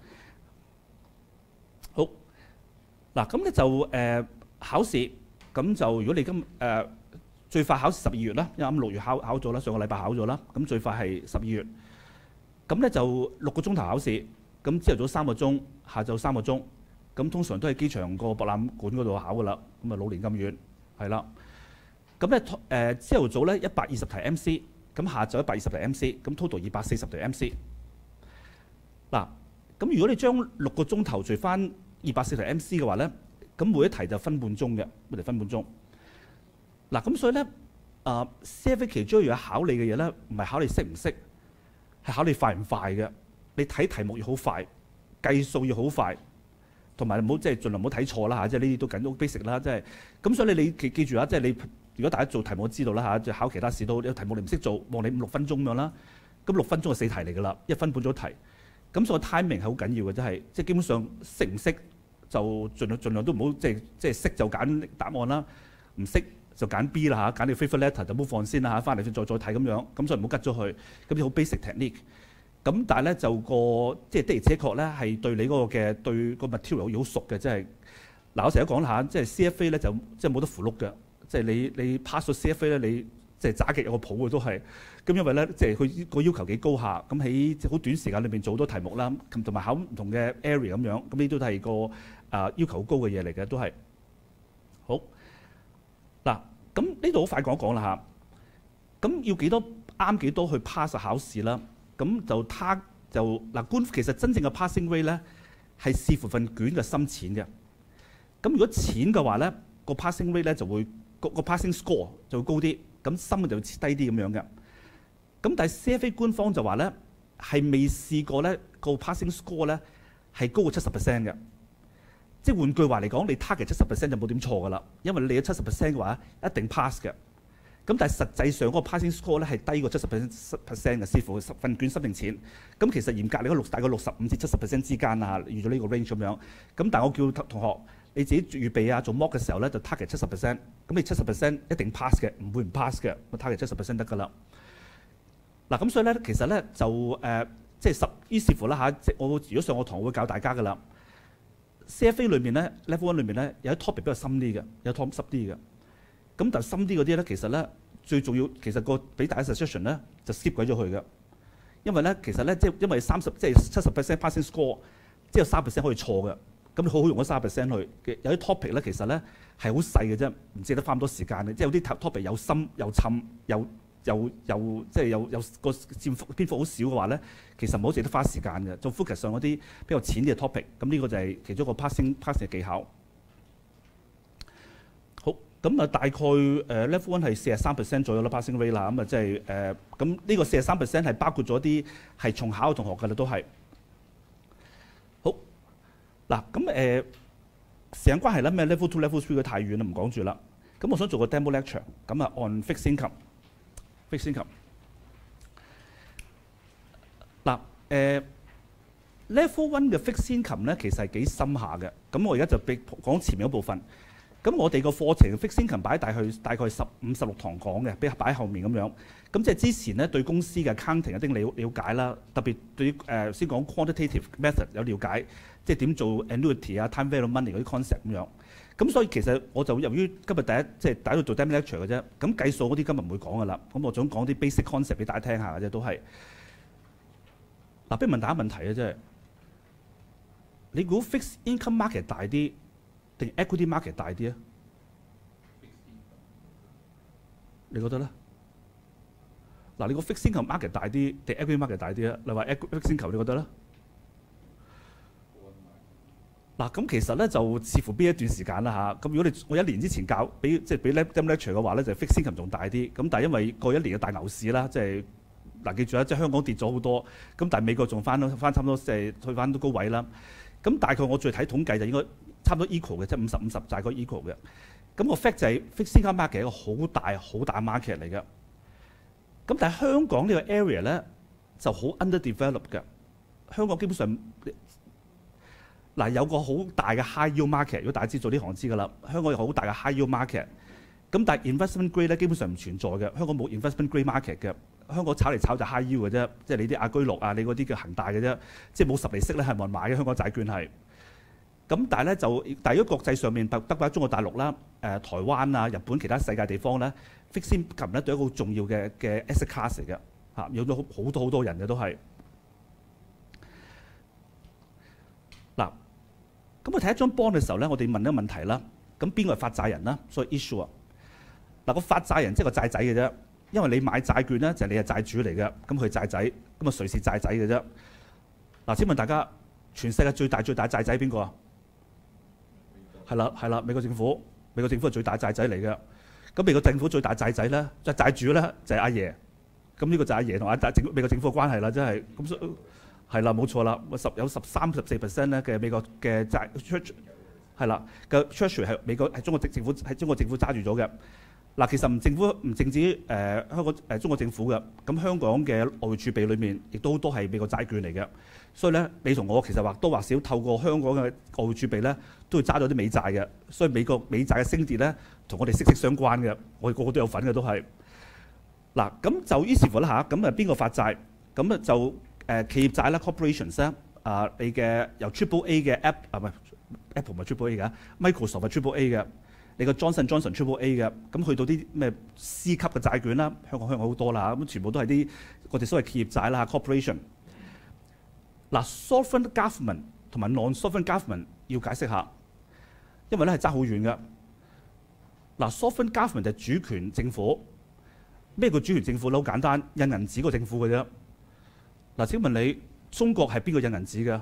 好嗱，咁咧就誒、呃、考試，咁就如果你今誒、呃、最快考十二月啦，因為啱六月考考咗啦，上個禮拜考咗啦，咁最快係十二月。咁咧就六個鐘頭考試，咁朝頭早三個鐘，下晝三個鐘，咁通常都係機場個博覽館嗰度考噶啦。咁啊老年咁遠，係啦。咁咧誒朝頭早咧一百二十題 M C， 咁下晝一百二十題 M C， 咁 total 二百四十題 M C。嗱，咁如果你將六個鐘頭除翻二百四十題 M C 嘅話咧，咁每一題就分半鐘嘅，每題分半鐘。嗱，咁所以咧啊 C F A 其中一樣考你嘅嘢咧，唔係考你識唔識。係考你快唔快嘅，你睇題目要好快，計數要好快，同埋唔好即係盡量唔好睇錯啦嚇，即係呢啲都緊都 basic 啦，即係咁所以你你記記住啊，即係你如果大家做題目都知道啦嚇，即係考其他試都有題目你唔識做，望你五六分鐘咁樣啦，咁六分鐘就四題嚟㗎啦，一分半咗題，咁所以 timing 係好緊要嘅，真係即係基本上識唔識就盡量盡量都唔好即係即係識就揀答案啦，唔識就揀 B 啦嚇，揀你 favourite letter 就唔好放先啦嚇，翻嚟再再睇咁樣，咁所以唔好吉咗佢，咁啲好 basic technique。咁但係咧就個即係的而且確咧係對你嗰個嘅對個 material 要好熟嘅，即係嗱我成日講下，即係 C F A 咧就即係冇得符碌嘅，即係你你 pass 咗 C F A 咧你即係渣極有個譜嘅都係，咁因為咧即係佢個要求幾高下，咁喺好短時間裏邊做好多題目啦，同埋考唔同嘅 area 咁樣，咁呢都係個啊要求好高嘅嘢嚟嘅，都係好。嗱，咁呢度好快講一講啦嚇。咁要幾多啱幾多去 pass 考試啦？咁就他就嗱官其實真正嘅 passing rate 咧係視乎份卷嘅深淺嘅。咁如果淺嘅話咧，個 passing rate 咧就會個個 passing score 就會高啲，咁深嘅就會低啲咁樣嘅。咁但係 C F A 官方就話咧係未試過咧個 passing score 咧係高過七十 percent 嘅。即係換句話嚟講，你 target 七十 percent 就冇點錯㗎啦，因為你有七十 percent 嘅話一定 pass 嘅。咁但係實際上嗰個 passing score 咧係低過七十 percent 嘅，視乎份卷深定淺。咁其實嚴格嚟講，六大概六十五至七十 percent 之間啊，預咗呢個 range 咁樣。咁但係我叫同學你自己預備啊做 mock 嘅時候咧，就 target 七十 percent。咁你七十 percent 一定 pass 嘅，唔會唔 pass 嘅。咁 target 七十 percent 得㗎啦。嗱咁所以咧，其實咧就誒、呃、即係十於是乎啦嚇，即我如果上我堂我會教大家㗎啦。C F A 裏面咧 level one 裏面咧有啲 topic 比較深啲嘅，有 topic 深啲嘅。咁但係深啲嗰啲咧，其實咧最重要，其實個俾大家 suggestion 咧就 skip 鬼咗佢嘅，因為咧其實咧即係因為三十即係七十 percent passing score，即係有三 percent 可以錯嘅，咁你好好用嗰三 percent 去。有啲 topic 咧其實咧係好細嘅啫，唔值得花咁多時間嘅，即係有啲 topic 有深又深又又又即係又有個佔篇幅好少嘅話咧，其實唔好值得花時間嘅，就 focus 上嗰啲比較淺啲嘅 topic。咁呢個就係其中一個 passing passing 嘅技巧。好，咁啊大概誒、呃、level one 係四十三 percent 左右啦 passing rate 啦。咁啊即係誒咁呢個四十三 percent 係包括咗啲係重考嘅同學㗎啦，都係。好，嗱咁誒時間關係啦，咩 level two level three 嘅太遠啦，唔講住啦。咁我想做個 demo lecture， 咁啊 on fixed income。fixed income 嗱誒 level one 嘅 fixed income 咧，其實係幾深下嘅。咁我而家就俾講前面嗰部分。咁我哋個課程 fixed income 擺大概大概十五十六堂講嘅，俾擺喺後面咁樣。咁即係之前咧對公司嘅 accounting 有啲了了解啦，特別對於誒、呃、先講 quantitative method 有了解，即係點做 annuity 啊、time value money 嗰啲 concept 咁樣。咁所以其實我就由於今日第一即係第一度做 demo lecture 嘅啫，咁計數嗰啲今日唔會講噶啦。咁我想講啲 basic concept 俾大家聽下嘅啫，都係。嗱，不如問大家問題啊，即係你估 fixed income market 大啲定 equity market 大啲啊？你覺得咧？嗱，你個 fixed income market 大啲定 equity market 大啲啊？你話 fixed income 你覺得咧？嗱，咁其實咧就視乎邊一段時間啦嚇。咁如果你我一年之前教俾即係俾 demo lecture 嘅話咧，就 fixed income 仲大啲。咁但係因為過一年嘅大牛市啦，即係嗱記住啦，即係香港跌咗好多，咁但係美國仲翻翻差唔多即係去翻到高位啦。咁大概我最睇統計就應該差唔多 equal 嘅，即係五十五十大概 equal 嘅。咁個 fact 就係 fixed income market 係一個好大好大 market 嚟嘅。咁但係香港呢個 area 咧就好 underdeveloped 嘅。香港基本上嗱有個好大嘅 high yield market，如果大家知做呢行知㗎啦。香港有好大嘅 high yield market。咁但係 investment grade 咧基本上唔存在嘅。香港冇 investment grade market 嘅。香港炒嚟炒就 high yield 嘅啫，即係你啲亞居樂啊，你嗰啲叫恒大嘅啫，即係冇十厘息咧係冇人買嘅。香港債券係。咁但係咧就，但係如果國際上面，得得翻中國大陸啦、誒、呃、台灣啊、日本其他世界地方咧 ，fixed income 咧都係一個好重要嘅嘅 asset class 嚟嘅嚇，有咗好多好多人嘅都係。嗱，咁我睇一張 bond 嘅時候咧，我哋問一個問題啦。咁邊個係發債人啦？所以 issuer 嗱個發債人即係個債仔嘅啫，因為你買債券咧就係你係債主嚟嘅，咁佢債仔，咁啊誰是債仔嘅啫？嗱，請問大家全世界最大最大債仔係邊個啊？係啦，係啦，美國政府，美國政府係最大債仔嚟嘅。咁美國政府最大債仔咧，即係債主咧，就係阿爺。咁呢個就係阿爺同阿大政美國政府嘅關係啦，真係。咁所以係啦，冇錯啦。十有十三十四 percent 咧嘅美國嘅債 church 係啦嘅 treasury 係美國係中國政府係中國政府揸住咗嘅。嗱，其實唔政府唔淨止誒、呃、香港誒、呃、中國政府嘅，咁香港嘅外匯儲備裏面亦都好多係美國債券嚟嘅。所以咧，你同我其實或多或少透過香港嘅外匯儲備咧，都會揸咗啲美債嘅。所以美國美債嘅升跌咧，同我哋息息相關嘅。我哋個個都有份嘅都係。嗱，咁就於是乎啦嚇，咁啊邊個發債？咁啊就誒、呃、企業債啦 ，corporations 咧，啊你嘅由 Triple A 嘅 app 啊唔係 Apple 唔係 Triple A 嘅 ，Microsoft 係 Triple A 嘅。你個 Johnson Johnson Triple A 嘅，咁去到啲咩 C 級嘅債券啦，香港香港好多啦，咁全部都係啲我哋所謂企業債啦 ，corporation。嗱 ，sovereign government 同埋 non-sovereign government 要解釋下，因為咧係爭好遠嘅。嗱 ，sovereign government 就係主權政府。咩叫主權政府咧？好簡單，印銀紙個政府嘅啫。嗱，請問你中國係邊個印銀紙嘅？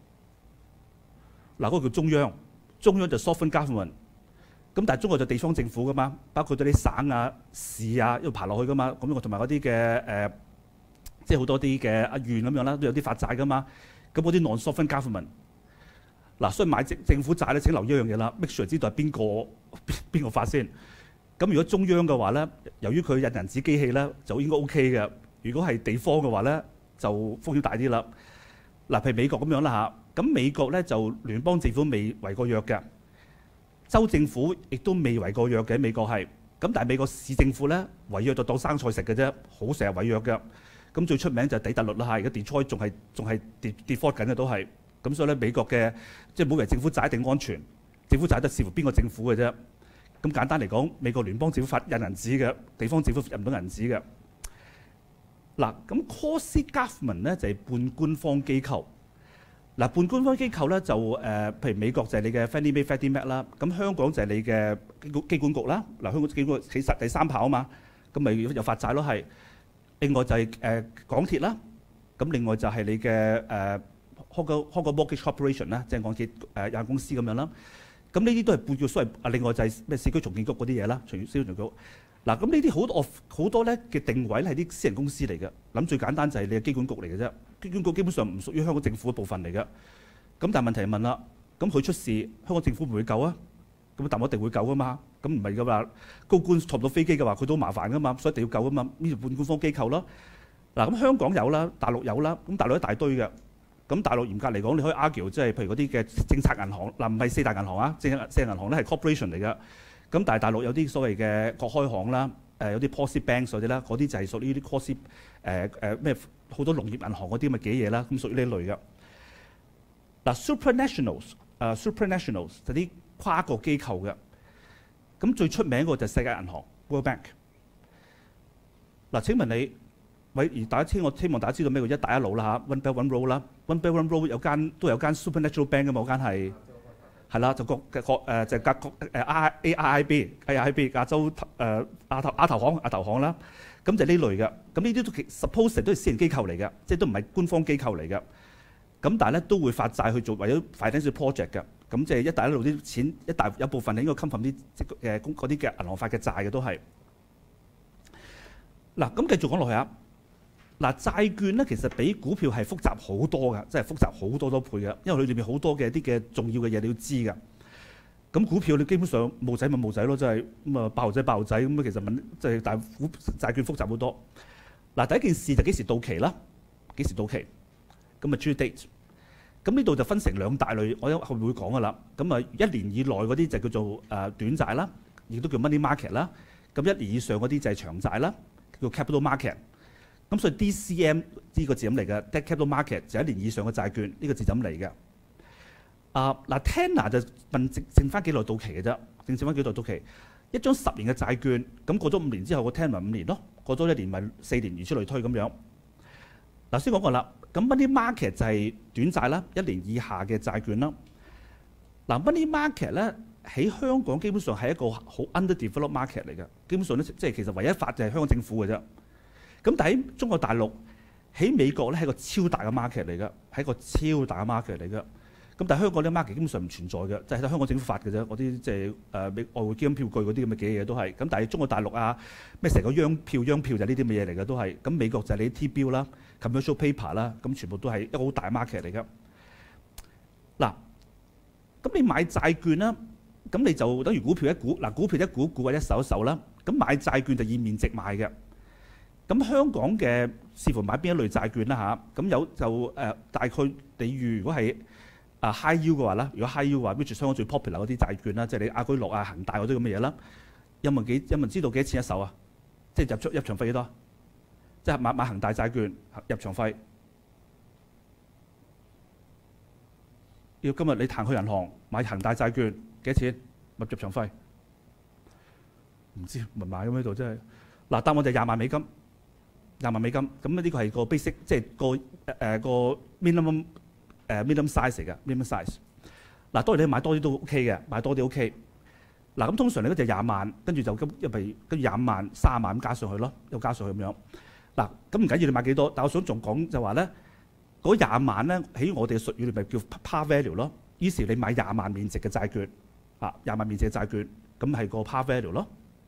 嗱，嗰個叫中央，中央就 sovereign government。咁但係中國就地方政府噶嘛，包括咗啲省啊、市啊，一路爬落去噶嘛。咁同埋嗰啲嘅誒，即係好多啲嘅阿縣咁樣啦，都有啲發債噶嘛。咁嗰啲 non-sovereign government， 嗱，所以買政政府債咧，請留意一樣嘢啦 ，make sure 知道係邊個邊邊個發先。咁如果中央嘅話咧，由於佢印銀紙機器咧，就應該 OK 嘅。如果係地方嘅話咧，就風險大啲啦。嗱，譬如美國咁樣啦嚇，咁美國咧就聯邦政府未違過約嘅。州政府亦都未違過約嘅，美國係咁，但係美國市政府咧違約就當生菜食嘅啫，好成日違約嘅。咁最出名就係底特律啦嚇，而家 Detroit 仲係仲係跌跌 default 緊嘅都係。咁所以咧美國嘅即係冇為政府債一定安全，政府債得視乎邊個政府嘅啫。咁簡單嚟講，美國聯邦政府發印銀紙嘅，地方政府印唔到銀紙嘅。嗱，咁 quasi government 咧就係半官方機構。嗱，半官方機構咧就誒、呃，譬如美國就係你嘅 Fannie Mae、Freddie Mac 啦，咁香港就係你嘅機機管局啦。嗱，香港機管局其實第三跑啊嘛， 咁咪有發債咯係。另外就係、是、誒、呃、港鐵啦，咁另外就係你嘅誒、呃、Hong Kong Hong Kong Mortgage Corporation 啦，即係港鐵誒有限公司咁樣啦。咁呢啲都係背叫所謂啊，另外就係咩市區重建局嗰啲嘢啦，重市區重建局。嗱，咁呢啲好多好多咧嘅定位係啲私人公司嚟嘅。諗最簡單就係你嘅機管局嚟嘅啫，機管局基本上唔屬於香港政府嘅部分嚟嘅。咁但係問題係問啦，咁佢出事，香港政府會唔會救啊？咁但我一定會救噶嘛。咁唔係嘅話，高官坐唔到飛機嘅話，佢都麻煩噶嘛，所以一定要救噶嘛。呢條半官方機構咯。嗱，咁香港有啦，大陸有啦，咁大陸一大堆嘅。咁大陸嚴格嚟講，你可以 argue 即係譬如嗰啲嘅政策銀行，嗱唔係四大銀行啊，政策四大銀行咧係 corporation 嚟嘅。咁但係大陸有啲所謂嘅國開行啦，誒、呃、有啲 policy banks 嗰啲啦，嗰啲就係屬於啲 policy 誒誒咩好多農業銀行嗰啲咁嘅嘅嘢啦，咁屬於呢類嘅。嗱 supranationals 誒、uh, supranationals 就啲跨國機構嘅。咁最出名嗰個就係世界銀行 World Bank。嗱，請問你，喂，而大家聽我希望大家知道咩叫一帶一路啦嚇 ，One Belt One Road 啦 ，One Belt One Road 有間都有間 supranational bank 嘅嘛，嗰間係係啦，就國嘅國誒就係國誒 A I I B，A I I B 亞洲誒亞投亞投行亞投行啦，咁就呢類嘅，咁呢啲都 suppose 都係私人機構嚟嘅，即係都唔係官方機構嚟嘅，咁但係咧都會發債去做為咗 finance project 嘅。咁即係一帶一路啲錢，一大有部分係應該 come from 啲即誒嗰啲嘅銀行發嘅債嘅都係。嗱，咁繼續講落去啊。嗱，債券咧其實比股票係複雜好多㗎，即係複雜好多多倍嘅，因為佢裏邊好多嘅啲嘅重要嘅嘢你要知㗎。咁股票你基本上冇仔咪冇仔咯，即係咁啊爆仔爆仔咁啊，其實問即係但係股債券複雜好多。嗱，第一件事就幾時到期啦？幾時到期？咁啊 due date。咁呢度就分成兩大類，我後面會講噶啦。咁啊，一年以內嗰啲就叫做誒短債啦，亦都叫 money market 啦。咁一年以上嗰啲就係長債啦，叫 capital market。咁所以 D C M 呢個字咁嚟嘅 debt capital market 就一年以上嘅債券，呢、這個字咁嚟嘅。啊嗱 tenor 就問剩剩翻幾耐到期嘅啫，剩剩翻幾耐到期。一張十年嘅債券，咁過咗五年之後個 tenor 五年咯，過咗一年咪四年，如此類推咁樣。嗱，先講過啦，咁 money market 就係短債啦，一年以下嘅債券啦。嗱 money market 咧喺香港基本上係一個好 underdeveloped market 嚟嘅，基本上咧即係其實唯一發就係香港政府嘅啫。咁但喺中國大陸，喺美國咧係個超大嘅 market 嚟嘅，係一個超大嘅 market 嚟嘅。咁但係香港啲 market 基本上唔存在嘅，就係、是、香港政府發嘅啫。嗰啲即係誒美外匯基金票據嗰啲咁嘅嘅嘢都係。咁但係中國大陸啊，咩成個央票央票就係呢啲咁嘅嘢嚟嘅都係。咁美國就係你啲 T-bill 啦、commercial paper 啦，咁全部都係一個好大 market 嚟嘅。嗱，咁你買債券啦，咁你就等於股票一股，嗱股票一股股或者一手一手啦。咁買債券就以面值買嘅。咁香港嘅視乎買邊一類債券啦嚇，咁有就誒、呃、大概你預如果係啊 high yield 嘅話啦，如果 high yield 嘅話 which 香港最 popular 嗰啲債券啦，即係你亞居樂啊、恒大嗰啲咁嘅嘢啦，有冇幾有冇知道幾多錢一手啊？即係入出入場費幾多？即係買買恒大債券入場費，要今日你行去銀行買恒大債券幾多錢？入入場費唔知咪買咁喺度真係嗱，答案就廿萬美金。廿萬美金，咁呢個係個 basic， 即係個誒、呃、個 minimum 誒、呃、minimum size 嚟嘅 minimum size。嗱，當然你買多啲都 OK 嘅，買多啲 OK。嗱，咁通常你嗰隻廿萬，跟住就咁一咪跟住廿五萬、三十萬咁加上去咯，又加上去咁樣。嗱，咁唔緊要你買幾多，但我想仲講就話咧，嗰廿萬咧喺我哋嘅術語裏面叫 par value 咯。於是你買廿萬面值嘅債券，啊廿萬面值嘅債券，咁係個 par value 咯。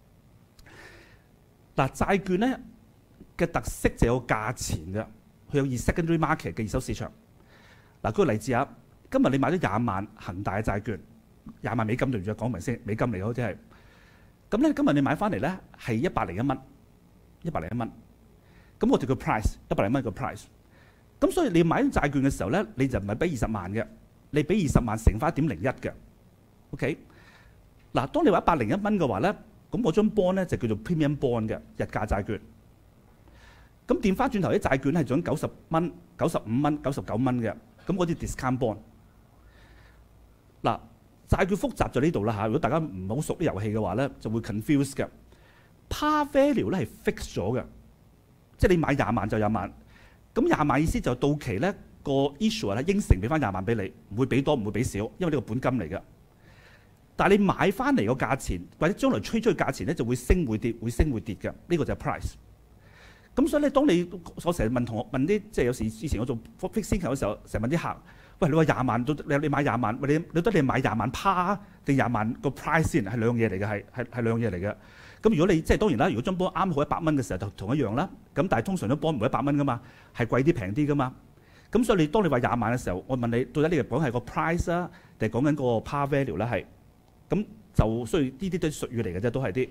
嗱，債券咧嘅特色就有價錢嘅，佢有二 secondary market 嘅二手市場。嗱，舉個例子啊，今日你買咗廿萬恒大嘅債券，廿萬美金對唔住，講明先，美金嚟嘅好似係。咁咧，今日你買翻嚟咧係一百零一蚊，一百零一蚊。咁我哋個 price 一百零蚊個 price。咁所以你買債券嘅時候咧，你就唔係俾二十萬嘅，你俾二十萬乘翻一點零一嘅。OK。嗱，當你話一百零一蚊嘅話咧，咁我張 bond 咧就叫做 premium bond 嘅日價債券。咁調翻轉頭啲債券係做緊九十蚊、九十五蚊、九十九蚊嘅，咁嗰啲 discount bond。嗱，債券複雜就呢度啦嚇。如果大家唔好熟啲遊戲嘅話咧，就會 confuse 嘅。Par value 咧係 fix 咗嘅，即係你買廿萬就廿萬。咁廿萬意思就到期咧個 issuer 咧應承俾翻廿萬俾你，唔會俾多唔會俾少，因為呢個本金嚟嘅。 但係你買翻嚟個價錢或者將來吹出去價錢咧就會升會跌，會升會跌嘅，呢、這個就係 price。咁所以咧，當你我成日問同學問啲即係有時之前我做 fixed income 嘅時候，成日問啲客，喂，你話廿萬到你你買廿萬，喂，你你得你買廿萬 par 定廿萬個 price 先係兩樣嘢嚟嘅，係係係兩樣嘢嚟嘅。咁如果你即係當然啦，如果張波啱好一百蚊嘅時候就同一樣啦。咁但係通常都波唔會一百蚊噶嘛，係貴啲平啲噶嘛。咁所以你當你話廿萬嘅時候，我問你到底呢個講係個 price 啊，定係講緊個 par value 咧？係咁就需要呢啲都係術語嚟嘅啫，都係啲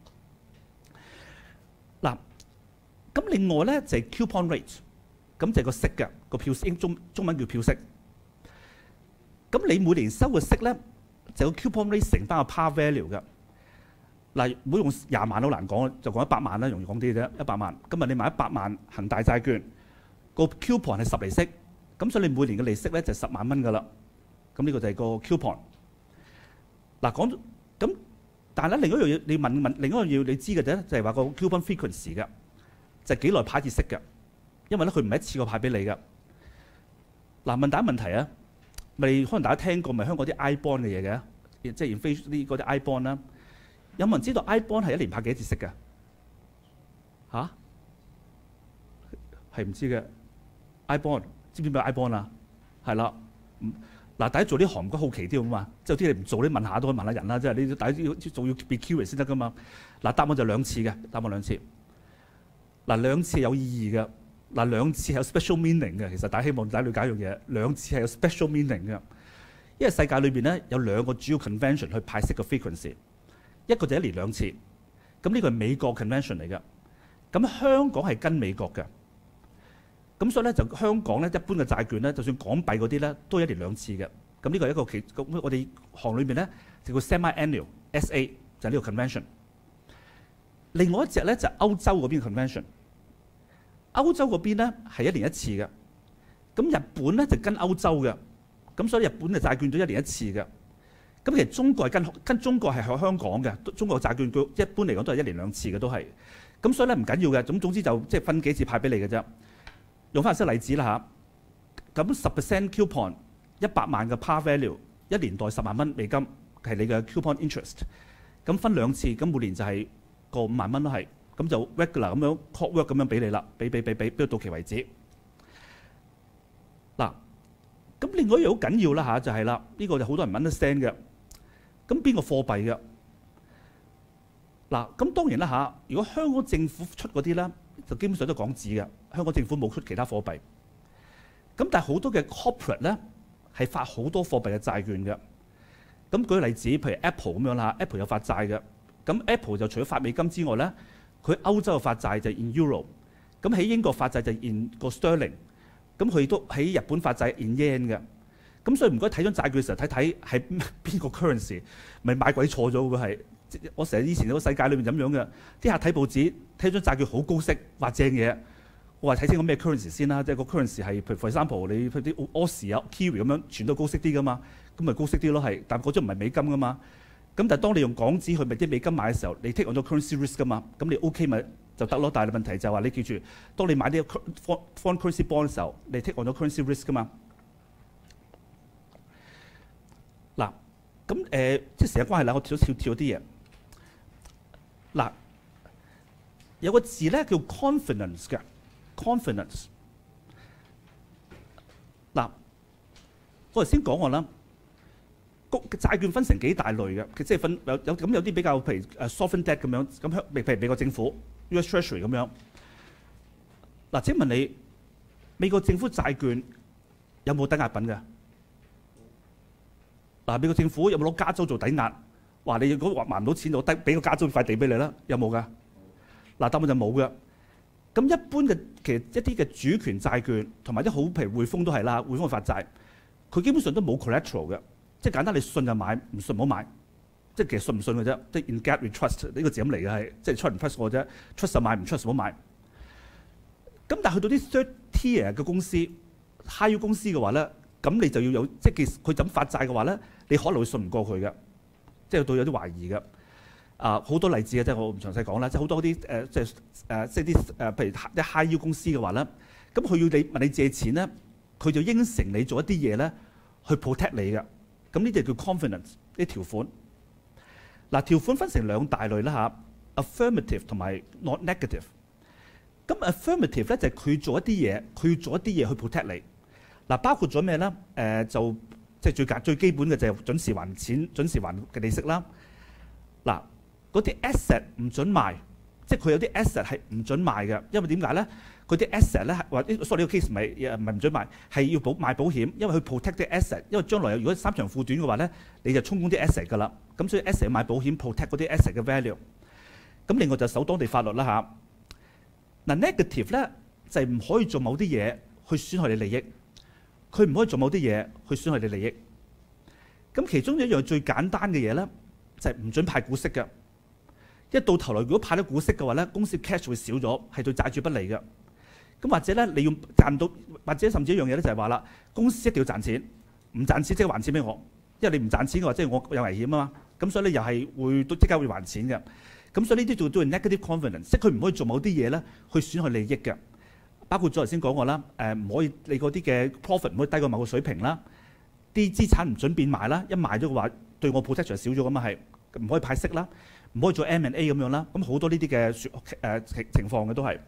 嗱。咁另外咧就係 coupon rate， 咁就係個息嘅個票息，中中文叫票息。咁你每年收嘅息咧就個 coupon rate 乘翻個 par value 嘅。嗱，唔好用廿萬都難講，就講一百萬啦，容易講啲啫。一百萬，今日你買一百萬恒大債券，個 coupon 係十厘息，咁所以你每年嘅利息咧就十萬蚊噶啦。咁呢個就係個 coupon。嗱，講咁，但係咧另一樣嘢你問問，另一樣嘢你知嘅啫，就係話個 coupon frequency 嘅。就係幾耐派一次息嘅，因為咧佢唔係一次過派俾你嘅。嗱，問大家問題啊，咪可能大家聽過咪香港啲 I bond 嘅嘢嘅，即係 inflation 啲嗰啲 I bond 啦。有冇人知道 I bond 係一年派幾多次息嘅？吓？係唔知嘅 I bond， 知唔知咩 I bond 啊？係啦，嗱，大家做啲行唔該好奇啲咁嘛，即係啲你唔做，你問下都可以問下人啦，即係你大家要仲要 be curious 先得噶嘛。嗱，答案就兩次嘅，答案兩次。嗱，兩次有意義嘅，嗱，兩次係有 special meaning 嘅。其實大家希望大家了解一樣嘢，兩次係有 special meaning 嘅。因為世界裏邊咧有兩個主要 convention 去派息嘅 frequency， 一個就一年兩次，咁呢個係美國 convention 嚟嘅。咁香港係跟美國嘅，咁所以咧就香港咧一般嘅債券咧，就算港幣嗰啲咧都係一年兩次嘅。咁呢個係一個其咁我哋行裏邊咧就叫 semi-annual S A 就係呢個 convention。另外一隻咧就係歐洲嗰邊 convention， 歐洲嗰邊咧係一年一次嘅。咁日本咧就跟歐洲嘅，咁所以日本嘅債券都一年一次嘅。咁其實中國係跟跟中國係喺香港嘅，中國嘅債券佢一般嚟講都係一年兩次嘅都係。咁所以咧唔緊要嘅，咁總之就即係分幾次派俾你嘅啫。用翻個例子啦嚇，咁十 percent coupon 一百萬嘅 par value， 一年代十萬蚊美金係你嘅 coupon interest。咁分兩次，咁每年就係個五萬蚊都係，咁就 regular 咁樣 clockwork 咁樣俾你啦，俾俾俾俾俾到期為止。嗱，咁另外一樣好緊要啦嚇，就係啦，呢個就好多人 understand 嘅。咁邊個貨幣嘅？嗱，咁當然啦嚇，如果香港政府出嗰啲咧，就基本上都港紙嘅，香港政府冇出其他貨幣。咁但係好多嘅 corporate 咧係發好多貨幣嘅債券嘅。咁舉個例子，譬如 Apple 咁樣啦 ，Apple 有發債嘅。咁 Apple 就除咗發美金之外咧，佢歐洲嘅發債就 in euro， 咁喺英國發債就 in 個 sterling， 咁佢都喺日本發債 in yen 嘅。咁所以唔該睇張債券嘅時候睇睇係邊個 currency， 咪買鬼錯咗嘅係。我成日以前嗰個世界裏面咁樣嘅，啲客睇報紙睇張債券好高息，話正嘢，我話睇清個咩 currency 先啦，即係個 currency 係譬如 for example 你譬如啲 Aussie 啊 Kiwi 咁樣，全都高息啲噶嘛，咁咪高息啲咯係，但嗰張唔係美金噶嘛。咁但係當你用港紙去咪啲美金買嘅時候，你 take on 咗 currency risk 噶嘛，咁你 OK 咪就得咯。但係問題就係話你記住，當你買啲 foreign currency bond 嘅時候，你 take on 咗 currency risk 噶嘛。嗱，咁誒即係時間關係啦，我跳跳跳啲嘢。嗱，有個字咧叫 confidence 嘅 confidence。嗱，我頭先講過啦。債券分成幾大類嘅，即係分有有咁有啲比較譬如誒 sovereign debt 咁樣，咁香譬如美國政府 U S Treasury 咁樣。嗱，請問你美國政府債券有冇抵押品嘅？嗱，美國政府有冇攞加州做抵押？話你如果還還唔到錢，就低俾個加州塊地俾你啦，有冇㗎？嗱，答案就冇嘅。咁一般嘅其實一啲嘅主權債券同埋啲好譬如匯豐都係啦，匯豐嘅發債，佢基本上都冇 collateral 嘅。即係簡單，你信就買，唔信唔好買。即係其實信唔信嘅啫。即係 in gap we trust 呢個字咁嚟嘅係，即係 trust 唔 trust 我啫。trust 就買，唔 trust 唔好買。咁但係去到啲 third tier 嘅公司、high yield 公司嘅話咧，咁你就要有即係其實佢咁發債嘅話咧，你可能會信唔過佢嘅，即係對有啲懷疑嘅。啊，好多例子嘅，即係我唔詳細講啦。即係好多啲誒、呃，即係誒、呃，即係啲誒，譬如啲 high yield 公司嘅話咧，咁佢要你問你借錢咧，佢就應承你做一啲嘢咧，去 protect 你嘅。咁呢啲叫 confidence 呢條款， 嗱，條款分成兩大類啦嚇 ，affirmative 同埋 not negative。咁 affirmative 咧就係佢做一啲嘢，佢要做一啲嘢去 protect 你。嗱，包括咗咩咧？誒、呃、就即係最簡最基本嘅就係準時還錢、準時還嘅利息啦。嗱，嗰啲 asset 唔準賣，即係佢有啲 asset 係唔準賣嘅，因為點解咧？佢啲 asset 咧，或者 sorry 呢個 case 唔係唔係唔準賣，係要保賣保險，因為佢 protect 啲 asset， 因為將來如果三長褲短嘅話咧，你就充公啲 asset 㗎啦。咁所以 asset 要買保險 protect 嗰啲 asset 嘅 value。咁另外就守當地法律啦嚇。嗱 negative 咧就係、是、唔可以做某啲嘢去損害你利益，佢唔可以做某啲嘢去損害你利益。咁其中一樣最簡單嘅嘢咧就係、是、唔準派股息嘅。一到頭來如果派咗股息嘅話咧，公司 cash 會少咗，係對債主不利嘅。咁或者咧，你要賺到，或者甚至一樣嘢咧，就係話啦，公司一定要賺錢，唔賺錢即係還錢俾我，因為你唔賺錢嘅話，即係我有危險啊嘛。咁所以咧又係會都即刻會還錢嘅。咁所以呢啲做都係 negative confidence，即係佢唔可以做某啲嘢咧去損害利益嘅。包括咗頭先講過啦，誒唔可以你嗰啲嘅 profit 唔可以低過某個水平啦，啲資產唔準變賣啦，一賣咗嘅話對我 protection 少咗咁啊係，唔可以派息啦，唔可以做 M and A 咁樣啦。咁好多呢啲嘅誒情情況嘅都係。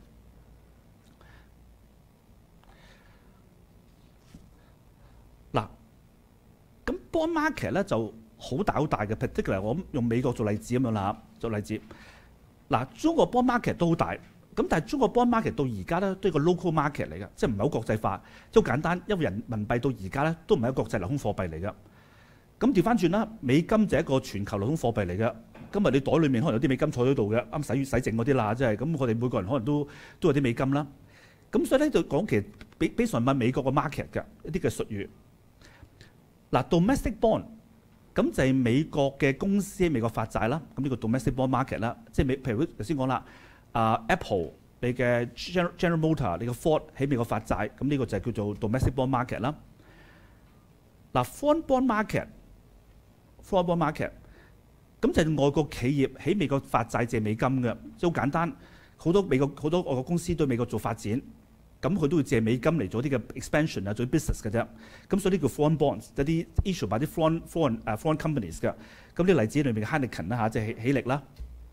嗱，咁 bond market 咧就好大好大嘅 particular， 我用美國做例子咁樣啦，做例子。嗱，中國 bond market 都好大，咁但係中國 bond market 到而家咧都係個 local market 嚟嘅，即係唔係好國際化，即係好簡單，因為人民幣到而家咧都唔係一個國際流通貨幣嚟嘅。咁調翻轉啦，美金就係一個全球流通貨幣嚟嘅。今日你袋裏面可能有啲美金坐喺度嘅，啱洗洗淨嗰啲啦，即係咁，我哋每個人可能都都有啲美金啦。咁所以咧就講其實比比上問美國個 market 嘅一啲嘅術語。嗱 domestic bond 咁就係美國嘅公司喺美國發債啦，咁呢個 domestic bond market 啦，即係美譬如頭先講啦，啊、uh, Apple 你嘅 General Motor 你嘅 Ford 喺美國發債，咁呢個就係叫做 domestic bond market 啦。嗱 foreign bond market，foreign bond market 咁就係外國企業喺美國發債借美金嘅，即係好簡單，好多美國好多外國公司對美國做發展。咁佢都會借美金嚟做啲嘅 expansion 啊，做啲 business 嘅啫。咁所以呢叫 foreign bonds，一啲 issue by 啲 foreign foreign 誒 foreign companies 嘅。咁啲例子裏面嘅 Heineken 啦嚇，即係喜力啦。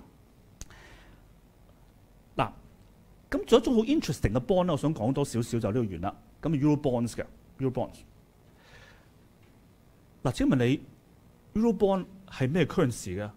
嗱，咁仲有一種好 interesting 嘅 bond 咧，我想講多少少就呢度完啦。咁 Euro bonds 嘅 Euro bonds。嗱，請問你 Euro bond 係咩 currency 嘅？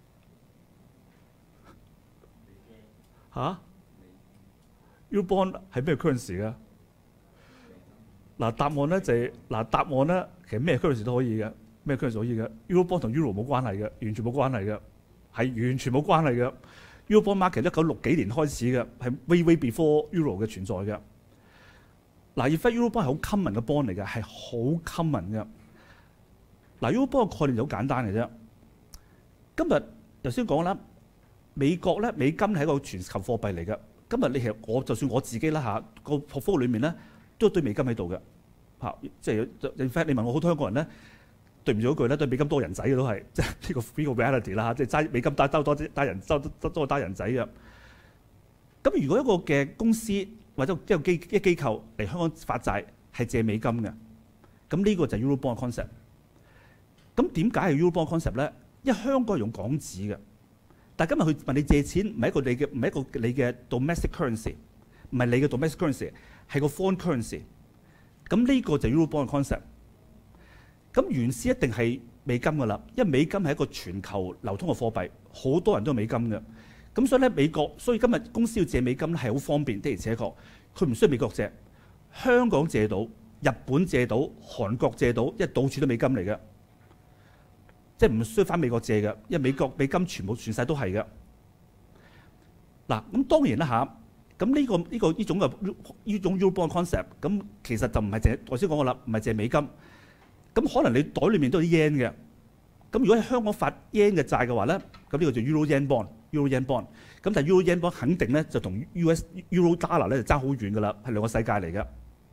嚇？Euro bond 係咩 currency 嘅？嗱，答案咧就係、是、嗱答案咧，其實咩 currency 都可以嘅，咩 currency 可以嘅。Euro bond 同 Euro 冇關係嘅，完全冇關係嘅，係完全冇關係嘅。Euro bond market 一九六幾年開始嘅，係 way way before Euro 嘅存在嘅。嗱，而家 Euro bond 係好 common 嘅 bond 嚟嘅，係好 common 嘅。嗱 ，Euro bond 嘅概念就好簡單嘅啫。今日頭先講啦，美國咧美金係一個全球貨幣嚟嘅。今日你其實我就算我自己啦嚇，個 portfolio 裏面咧都有對美金喺度嘅嚇，即係 in fact 你問我好多香港人咧，對唔住嗰句咧，對美金多人仔嘅都係，即係呢個呢個 reality 啦嚇，即係揸美金揸揸多啲揸人揸多多揸人仔嘅。咁如果一個嘅公司或者一個機一機構嚟香港發債係借美金嘅，咁呢個就係 Euro bond concept。咁點解係 Euro bond concept 咧？因為香港係用港紙嘅。但係今日佢問你借錢，唔係一個你嘅，唔係一個你嘅 domestic currency， 唔係你嘅 domestic currency， 係個 foreign currency。咁呢個就係 Euro bond concept。咁原先一定係美金㗎啦，因為美金係一個全球流通嘅貨幣，好多人都有美金嘅。咁所以咧，美國所以今日公司要借美金咧係好方便的，而且確佢唔需要美國借，香港借到，日本借到，韓國借到，因為到處都美金嚟嘅。即係唔需要翻美國借嘅，因為美國美金全部全世都係嘅。嗱，咁當然啦嚇，咁呢個呢個呢種嘅呢種 Euro bond concept，咁其實就唔係淨係頭先講過啦，唔係淨係美金。咁可能你袋裏面都有啲 yen 嘅。咁如果喺香港發 yen 嘅債嘅話咧，咁呢個就 Euro yen bond，Euro yen bond。咁但係 Euro yen bond 肯定咧就同 U S Euro dollar 咧就爭好遠㗎啦，係兩個世界嚟嘅。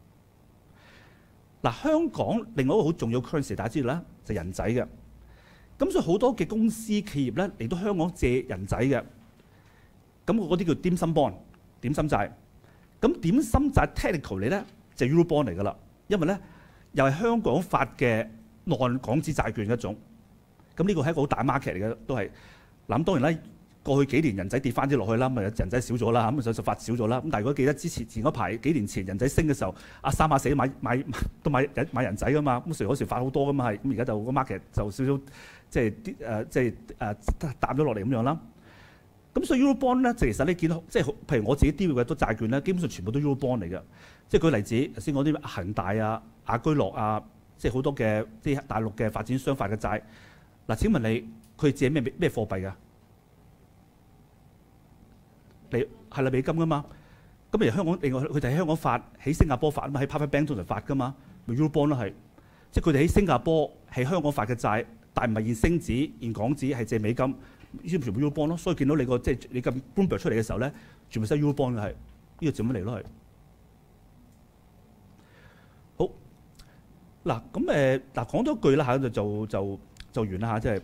嗱，香港另外一個好重要 currency 大家知道啦，就係人仔嘅。咁所以好多嘅公司企業咧嚟到香港借人仔嘅，咁嗰啲叫點心 bond、點心債。咁點心債 technical 嚟咧就係 Euro bond 嚟㗎啦，因為咧又係香港發嘅 non 港紙債券一種。 咁呢個係一個好大 market 嚟嘅，都係。嗱咁當然啦，過去幾年人仔跌翻啲落去啦，咪人仔少咗啦，咁就就發少咗啦。咁但係如果記得之前前嗰排幾年前人仔升嘅時候，阿三阿四買買都買人買人仔噶嘛，咁所以嗰時發好多噶嘛係。咁而家就個 market 就少少即係啲誒即係誒淡咗落嚟咁樣啦。咁所以 Eurobond 咧，就其實你見到即係譬如我自己 deal 嘅都債券咧，基本上全部都 Eurobond 嚟嘅。即係舉例子，頭先講啲恒大啊、雅居樂啊，即係好多嘅啲大陸嘅發展商發嘅債。嗱，請問你佢借咩咩貨幣㗎？你係啦美金㗎嘛？咁而香港另外佢哋喺香港發，喺新加坡發啊嘛，喺 private bank 通常發㗎嘛，咪 Eurobond 咯係。即係佢哋喺新加坡喺香港發嘅債，但唔係現星紙、現港紙，係借美金。全部 Eurobond 咯，所以見到你個即係你咁 Bloomberg 出嚟嘅時候咧，全部收 Eurobond 嘅係，呢、這個做乜嚟咯係？好嗱，咁誒嗱講多句啦嚇，就就就就完啦嚇，即係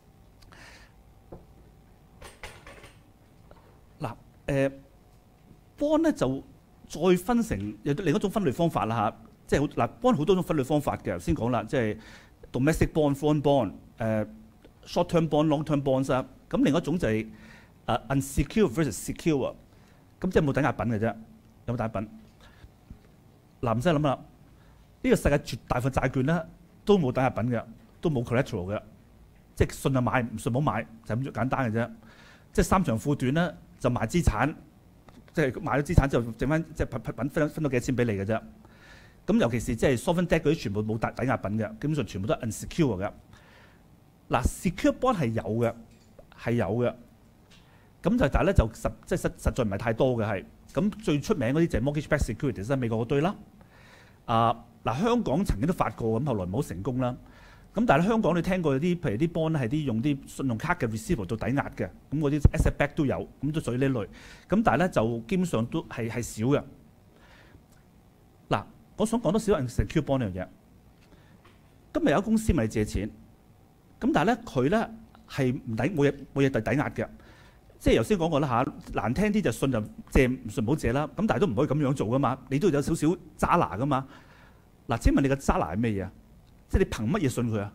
嗱誒 bond 咧就再分成有另一種分類方法啦嚇，即係好嗱 bond 好多種分類方法嘅，頭先講啦，即係 domestic bond、foreign bond 誒、呃。short-term bond、long-term bonds 啊，咁另一種就係誒 unsecured versus secure 啊，咁即係冇抵押品嘅啫，有冇抵押品？嗱唔使諗啦，呢、這個世界絕大部分債券咧都冇抵押品嘅，都冇 collateral 嘅，即係信就買，唔信冇買，就咁簡單嘅啫。即係三長褲短咧，就賣資產，即係買咗資產之後剩翻即係品品分分到幾多錢俾你嘅啫。咁尤其是即係 sovereign debt 嗰啲全部冇抵抵押品嘅，基本上全部都係 unsecured 嘅。嗱 secure bond 係有嘅，係有嘅。咁就但係咧就實即係實實在唔係太多嘅係。咁最出名嗰啲就係 mortgage-backed securities，即係美國嗰堆啦。啊嗱，香港曾經都發過，咁後來唔好成功啦。咁但係香港你聽過有啲譬如啲 bond 係啲用啲信用卡嘅 receiver 做抵押嘅，咁嗰啲 asset back 都有，咁都屬於呢類。咁但係咧就基本上都係係少嘅。嗱，我想講多少 secure bond 呢樣嘢。今日有公司問你借錢。咁但係咧，佢咧係唔抵冇嘢冇嘢抵抵押嘅，即係頭先講過啦嚇，難聽啲就信就借，唔信唔好借啦。咁但係都唔可以咁樣做噶嘛，你都要有少少揸拿噶嘛。嗱，請問你嘅揸拿係咩嘢啊？即係你憑乜嘢信佢啊？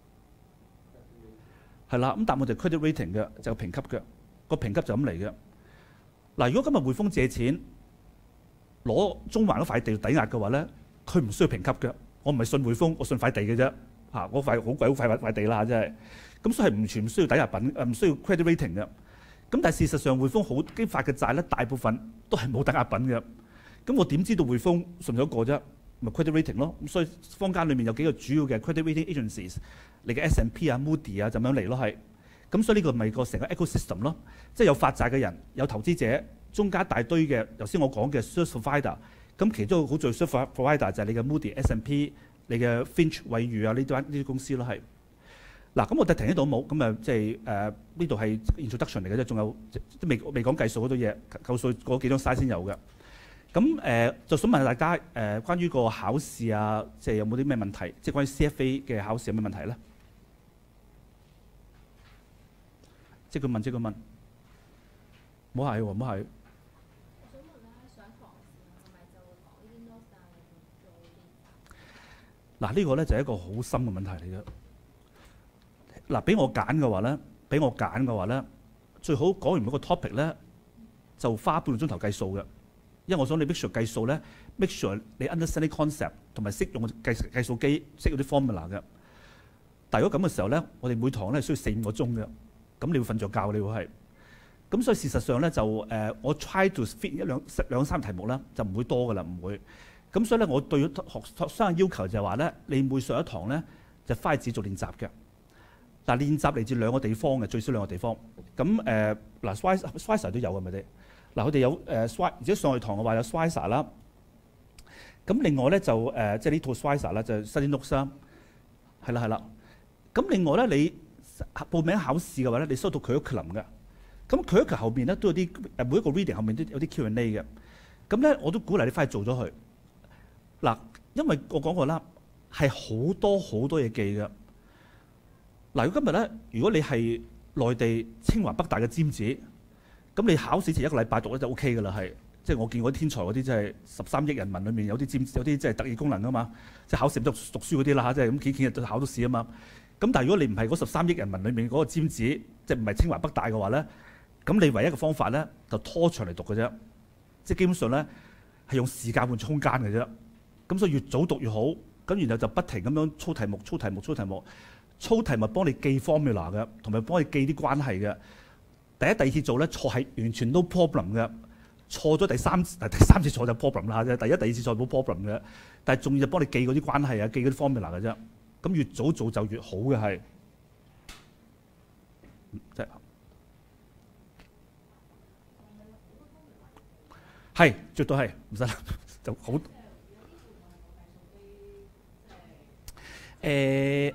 係啦，咁但係我哋 credit rating 嘅就評級嘅，個評級就咁嚟嘅。嗱，如果今日匯豐借錢攞中環嗰塊地抵押嘅話咧，佢唔需要評級嘅。我唔係信匯豐，我信塊地嘅啫。嚇、啊！嗰塊好鬼好塊塊地啦，真係咁，所以係完全唔需要抵押品，誒唔需要 credit rating 嘅。咁但係事實上，匯豐好基發嘅債咧，大部分都係冇抵押品嘅。咁我點知道匯豐信咗個啫？咪 credit rating 咯。咁所以坊間裏面有幾個主要嘅 credit rating agencies，你嘅 S and P 啊、Moody 啊，就咁樣嚟咯，係。咁所以呢個咪個成個 ecosystem 咯，即係有發債嘅人，有投資者，中間一大堆嘅頭先我講嘅 service provider。咁其中好最 service provider 就係你嘅 Moody、S and P。你嘅 Finch 惠譽啊，呢啲呢啲公司咯係。嗱，咁我就停喺度冇，咁啊即係誒呢度係 introduction 嚟嘅啫，仲有都未未講計數嗰堆嘢，計數嗰幾張 size 先有嘅。咁誒、呃、就想問下大家誒、呃，關於個考試啊，即係有冇啲咩問題？即係關於 C F A 嘅考試有咩問題咧？即係佢問，即係佢問，唔好係喎，唔好係。嗱，呢個咧就係一個好深嘅問題嚟嘅。嗱，俾我揀嘅話咧，俾我揀嘅話咧，最好講完每個 topic 咧，就花半個鐘頭計數嘅。因為我想你 make sure 計數咧 ，make sure 你 understand 啲 concept 同埋識用計計數機，識嗰啲 formula 嘅。但係如果咁嘅時候咧，我哋每堂咧需要四五個鐘嘅，咁你會瞓着覺，你會係。咁所以事實上咧就誒、呃，我 try to fit 一兩兩三題目啦，就唔會多噶啦，唔會。咁所以咧，我對學生嘅要求就係話咧，你每上一堂咧就花紙做練習嘅。嗱，練習嚟自兩個地方嘅，最少兩個地方。咁誒嗱 Swiser 都有嘅咪啲。嗱，佢哋有誒 Swiser，如果上去堂嘅話有 Swiser 啦。咁另外咧就誒、呃，即係呢套 Swiser 啦，就 Study Notes 啦。係啦係啦。咁另外咧，你報名考試嘅話咧，你收到 curriculum 嘅。咁 curriculum 後邊咧都有啲誒，每一個 reading 後面都有啲 Q and A 嘅。咁咧我都鼓勵你翻去做咗佢。嗱，因為我講過啦，係好多好多嘢記嘅。嗱，如果今日咧，如果你係內地清華北大嘅尖子，咁你考試前一個禮拜讀咧就 O K 嘅啦，係。即係我見過啲天才嗰啲，即係十三億人民裏面有啲尖，有啲即係特異功能啊嘛，即係考試唔讀讀書嗰啲啦嚇，即係咁幾幾日就考到試啊嘛。 咁但係如果你唔係嗰十三億人民裏面嗰個尖子，即係唔係清華北大嘅話咧，咁你唯一嘅方法咧就拖長嚟讀嘅啫，即係基本上咧係用時間換空間嘅啫。咁所以越早讀越好，咁然後就不停咁樣操題目、操題目、操題目、操題目，幫你記 formula 嘅，同埋幫你記啲關係嘅。第一、第二次做咧錯係完全 no problem 嘅，錯咗第三第三次錯就 problem 啦啫。第一、第二次錯冇 problem 嘅，但係仲要幫你記嗰啲關係啊，記嗰啲 formula 嘅啫。咁越早做就越好嘅係，即係係絕對係唔使啦，就好。誒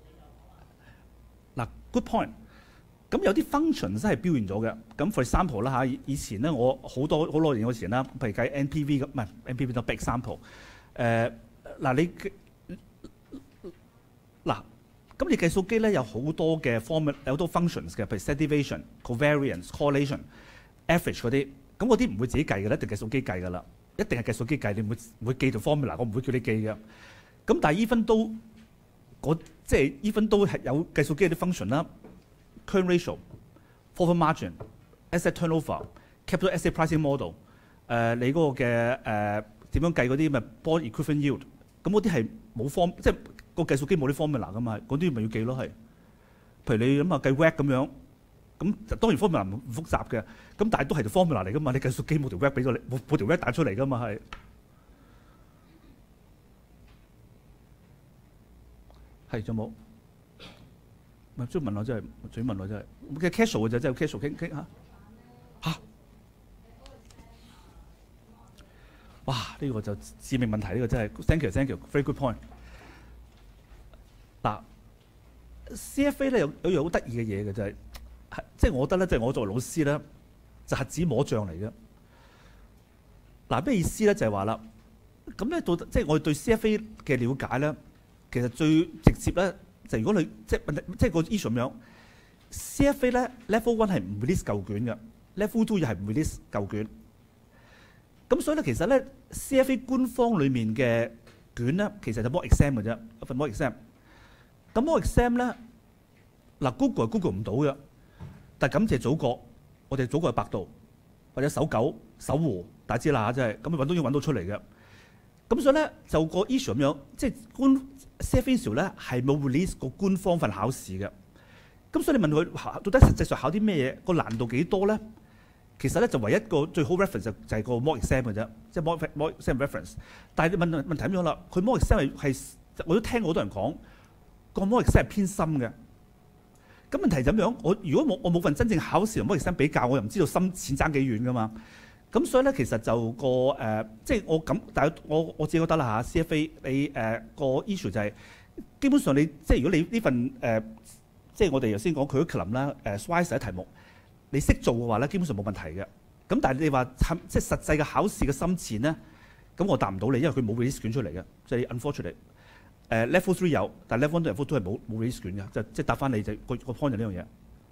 嗱 ，good point。咁有啲 function 真係標現咗嘅。咁 for example 啦嚇，以前咧我好多好多年以前啦，譬如計 N P V 咁，唔係 N P V 都 big example。誒嗱你嗱咁你計數機咧有好多嘅 formula，有好多 functions 嘅，譬如 standard deviation、covariance、correlation、average 嗰啲。咁嗰啲唔會自己計嘅咧，一定計數機計㗎啦。一定係計數機計，你唔會唔會記到 formula，我唔會叫你記嘅。咁但係 even 都嗰即係 even 都係有計數機啲 function 啦 ，current ratio、forward margin、asset turnover、capital asset pricing model， 誒、呃、你嗰個嘅誒點樣計嗰啲咪 bond equivalent yield， 咁嗰啲係冇 form， 即係個計數機冇啲 formula 㗎嘛，嗰啲咪要記咯係。譬如你諗下計 W A C 咁樣，咁當然 formula 唔複雜嘅，咁但係都係條 formula 嚟㗎嘛，你計數機冇條 W A C 俾咗你，冇冇條 W A C 彈出嚟㗎嘛係。係仲冇？唔係追問我真係，追問我真係。嘅 casual 嘅啫，真係 casual 傾傾嚇嚇。哇！呢、呢個就致命問題，呢、呢個真係 thank you thank you，very good point。嗱 ，C F A 咧有有樣好得意嘅嘢嘅就係，係即係我覺得咧，即係我作為老師咧，就係子摸象嚟嘅。嗱咩意思咧？就係話啦，咁咧到即係我哋對 C F A 嘅了解咧。其實最直接咧，就如果你即係問題，即係個 issue 咁樣 ，C F A 咧 level one 係唔 release 舊卷嘅 ，level two 又係唔 release 舊卷。咁所以咧，其實咧 C F A 官方裡面嘅卷咧，其實就 mock exam 嘅啫，一份 mock exam。咁 mock exam 咧，嗱 Google 係 Google 唔到嘅，但係感謝祖國，我哋祖國係百度或者搜狗、搜狐，大家知啦嚇，真係咁揾都要揾到出嚟嘅。咁所以咧就個 issue 咁樣，即係官 C F A 時咧係冇 release 個官方份考試嘅。咁所以你問佢到底實際上考啲咩嘢，個難度幾多咧？其實咧就唯一個最好 reference 就就係個 mock exam 嘅啫，即係 mock mock exam reference。但係你問問題咁樣啦，佢 mock exam 係係我都聽過好多人講個 mock exam 係偏深嘅。咁問題就咁樣，我如果冇我冇份真正考試同 mock exam 比較，我又唔知道深淺爭幾遠噶嘛。咁所以咧，其實就個誒、呃，即係我咁，但係我我自己覺得啦嚇 ，C F A 你誒、呃、個 issue 就係、是、基本上你即係如果你呢份誒、呃，即係我哋頭先講 curriculum 啦，誒 Swiss 嘅題目，你識做嘅話咧，基本上冇問題嘅。咁但係你話即係實際嘅考試嘅深淺咧，咁我答唔到你，因為佢冇 release 卷出嚟嘅，即係 unfortunately。誒 level three 有，但係 level one 同 level two 係冇冇 release 卷嘅，即係即係答翻你就個個 point 就呢樣嘢。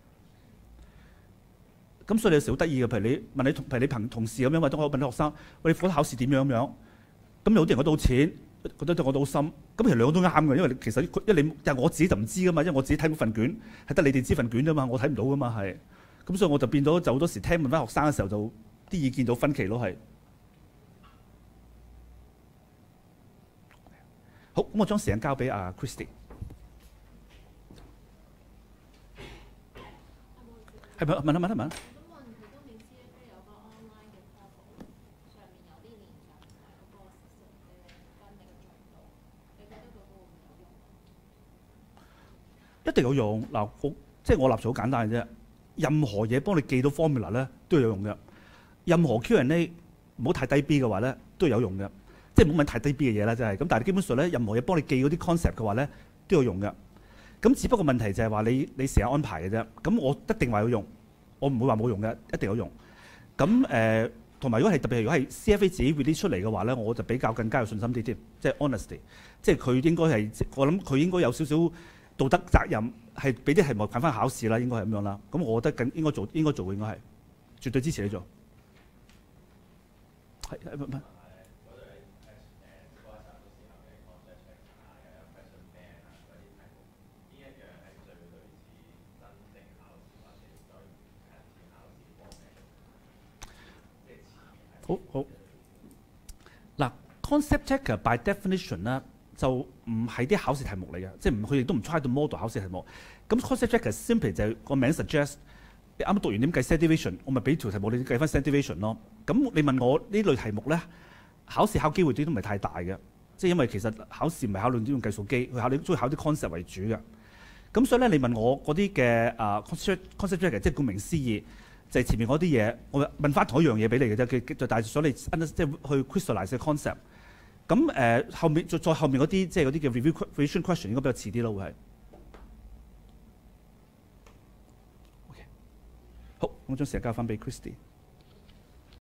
咁所以你有時好得意嘅，譬如你問你同譬如你朋同事咁樣，或者我問啲學生，喂，你覺得考試點樣咁樣？咁有啲人覺得好淺，覺得覺得好深。咁其實兩個都啱嘅，因為其實因為你但係我自己就唔知噶嘛，因為我自己睇嗰份卷係得你哋知份卷啫嘛，我睇唔到噶嘛係。咁所以我就變咗就好多時聽問翻學生嘅時候，就啲意見到分歧咯係。好，咁我將時間交俾阿 Christy。係咪問一問一問？一定有用嗱，即係我立場好簡單嘅啫。任何嘢幫你記到 formula 咧，都係有用嘅。任何 Q and A 唔好太低 B 嘅話咧，都係有用嘅。即係唔好問太低 B 嘅嘢啦，真係。咁但係基本上咧，任何嘢幫你記嗰啲 concept 嘅話咧，都有用嘅。咁只不過問題就係話你你成日安排嘅啫。咁我一定話有用，我唔會話冇用嘅，一定有用。咁誒，同、呃、埋如果係特別係如果係 C F A 自己 release 出嚟嘅話咧，我就比較更加有信心啲添，即係 honesty。即係佢應該係我諗佢應該有少少道德責任，係俾啲題目揀翻考試啦，應該係咁樣啦。咁我覺得緊應該做，應該做嘅應該係絕對支持你做。係唔唔？ 好好。嗱 ，concept checker by definition 咧就唔係啲考試題目嚟嘅，即係唔佢亦都唔 try 到 model 考試題目。咁 concept checker simply 就係個名 suggest。你啱啱讀完點計 standard deviation， 我咪俾條題目你計翻 standard deviation 咯。咁你問我呢類題目咧，考試考機會啲都唔係太大嘅，即係因為其實考試唔係考慮呢種計數機，佢考你中意考啲 concept 為主嘅。咁所以咧，你問我嗰啲嘅啊 concept concept checker，即係顧名思義，就係、是、前面嗰啲嘢，我問翻同一樣嘢俾你嘅啫，就但係想你即係去 crystallize 嘅 concept。咁誒、呃、後面再再後面嗰啲即係嗰啲嘅 review revision question 應該比較遲啲咯，會係。好，我將時間交翻俾 Christy。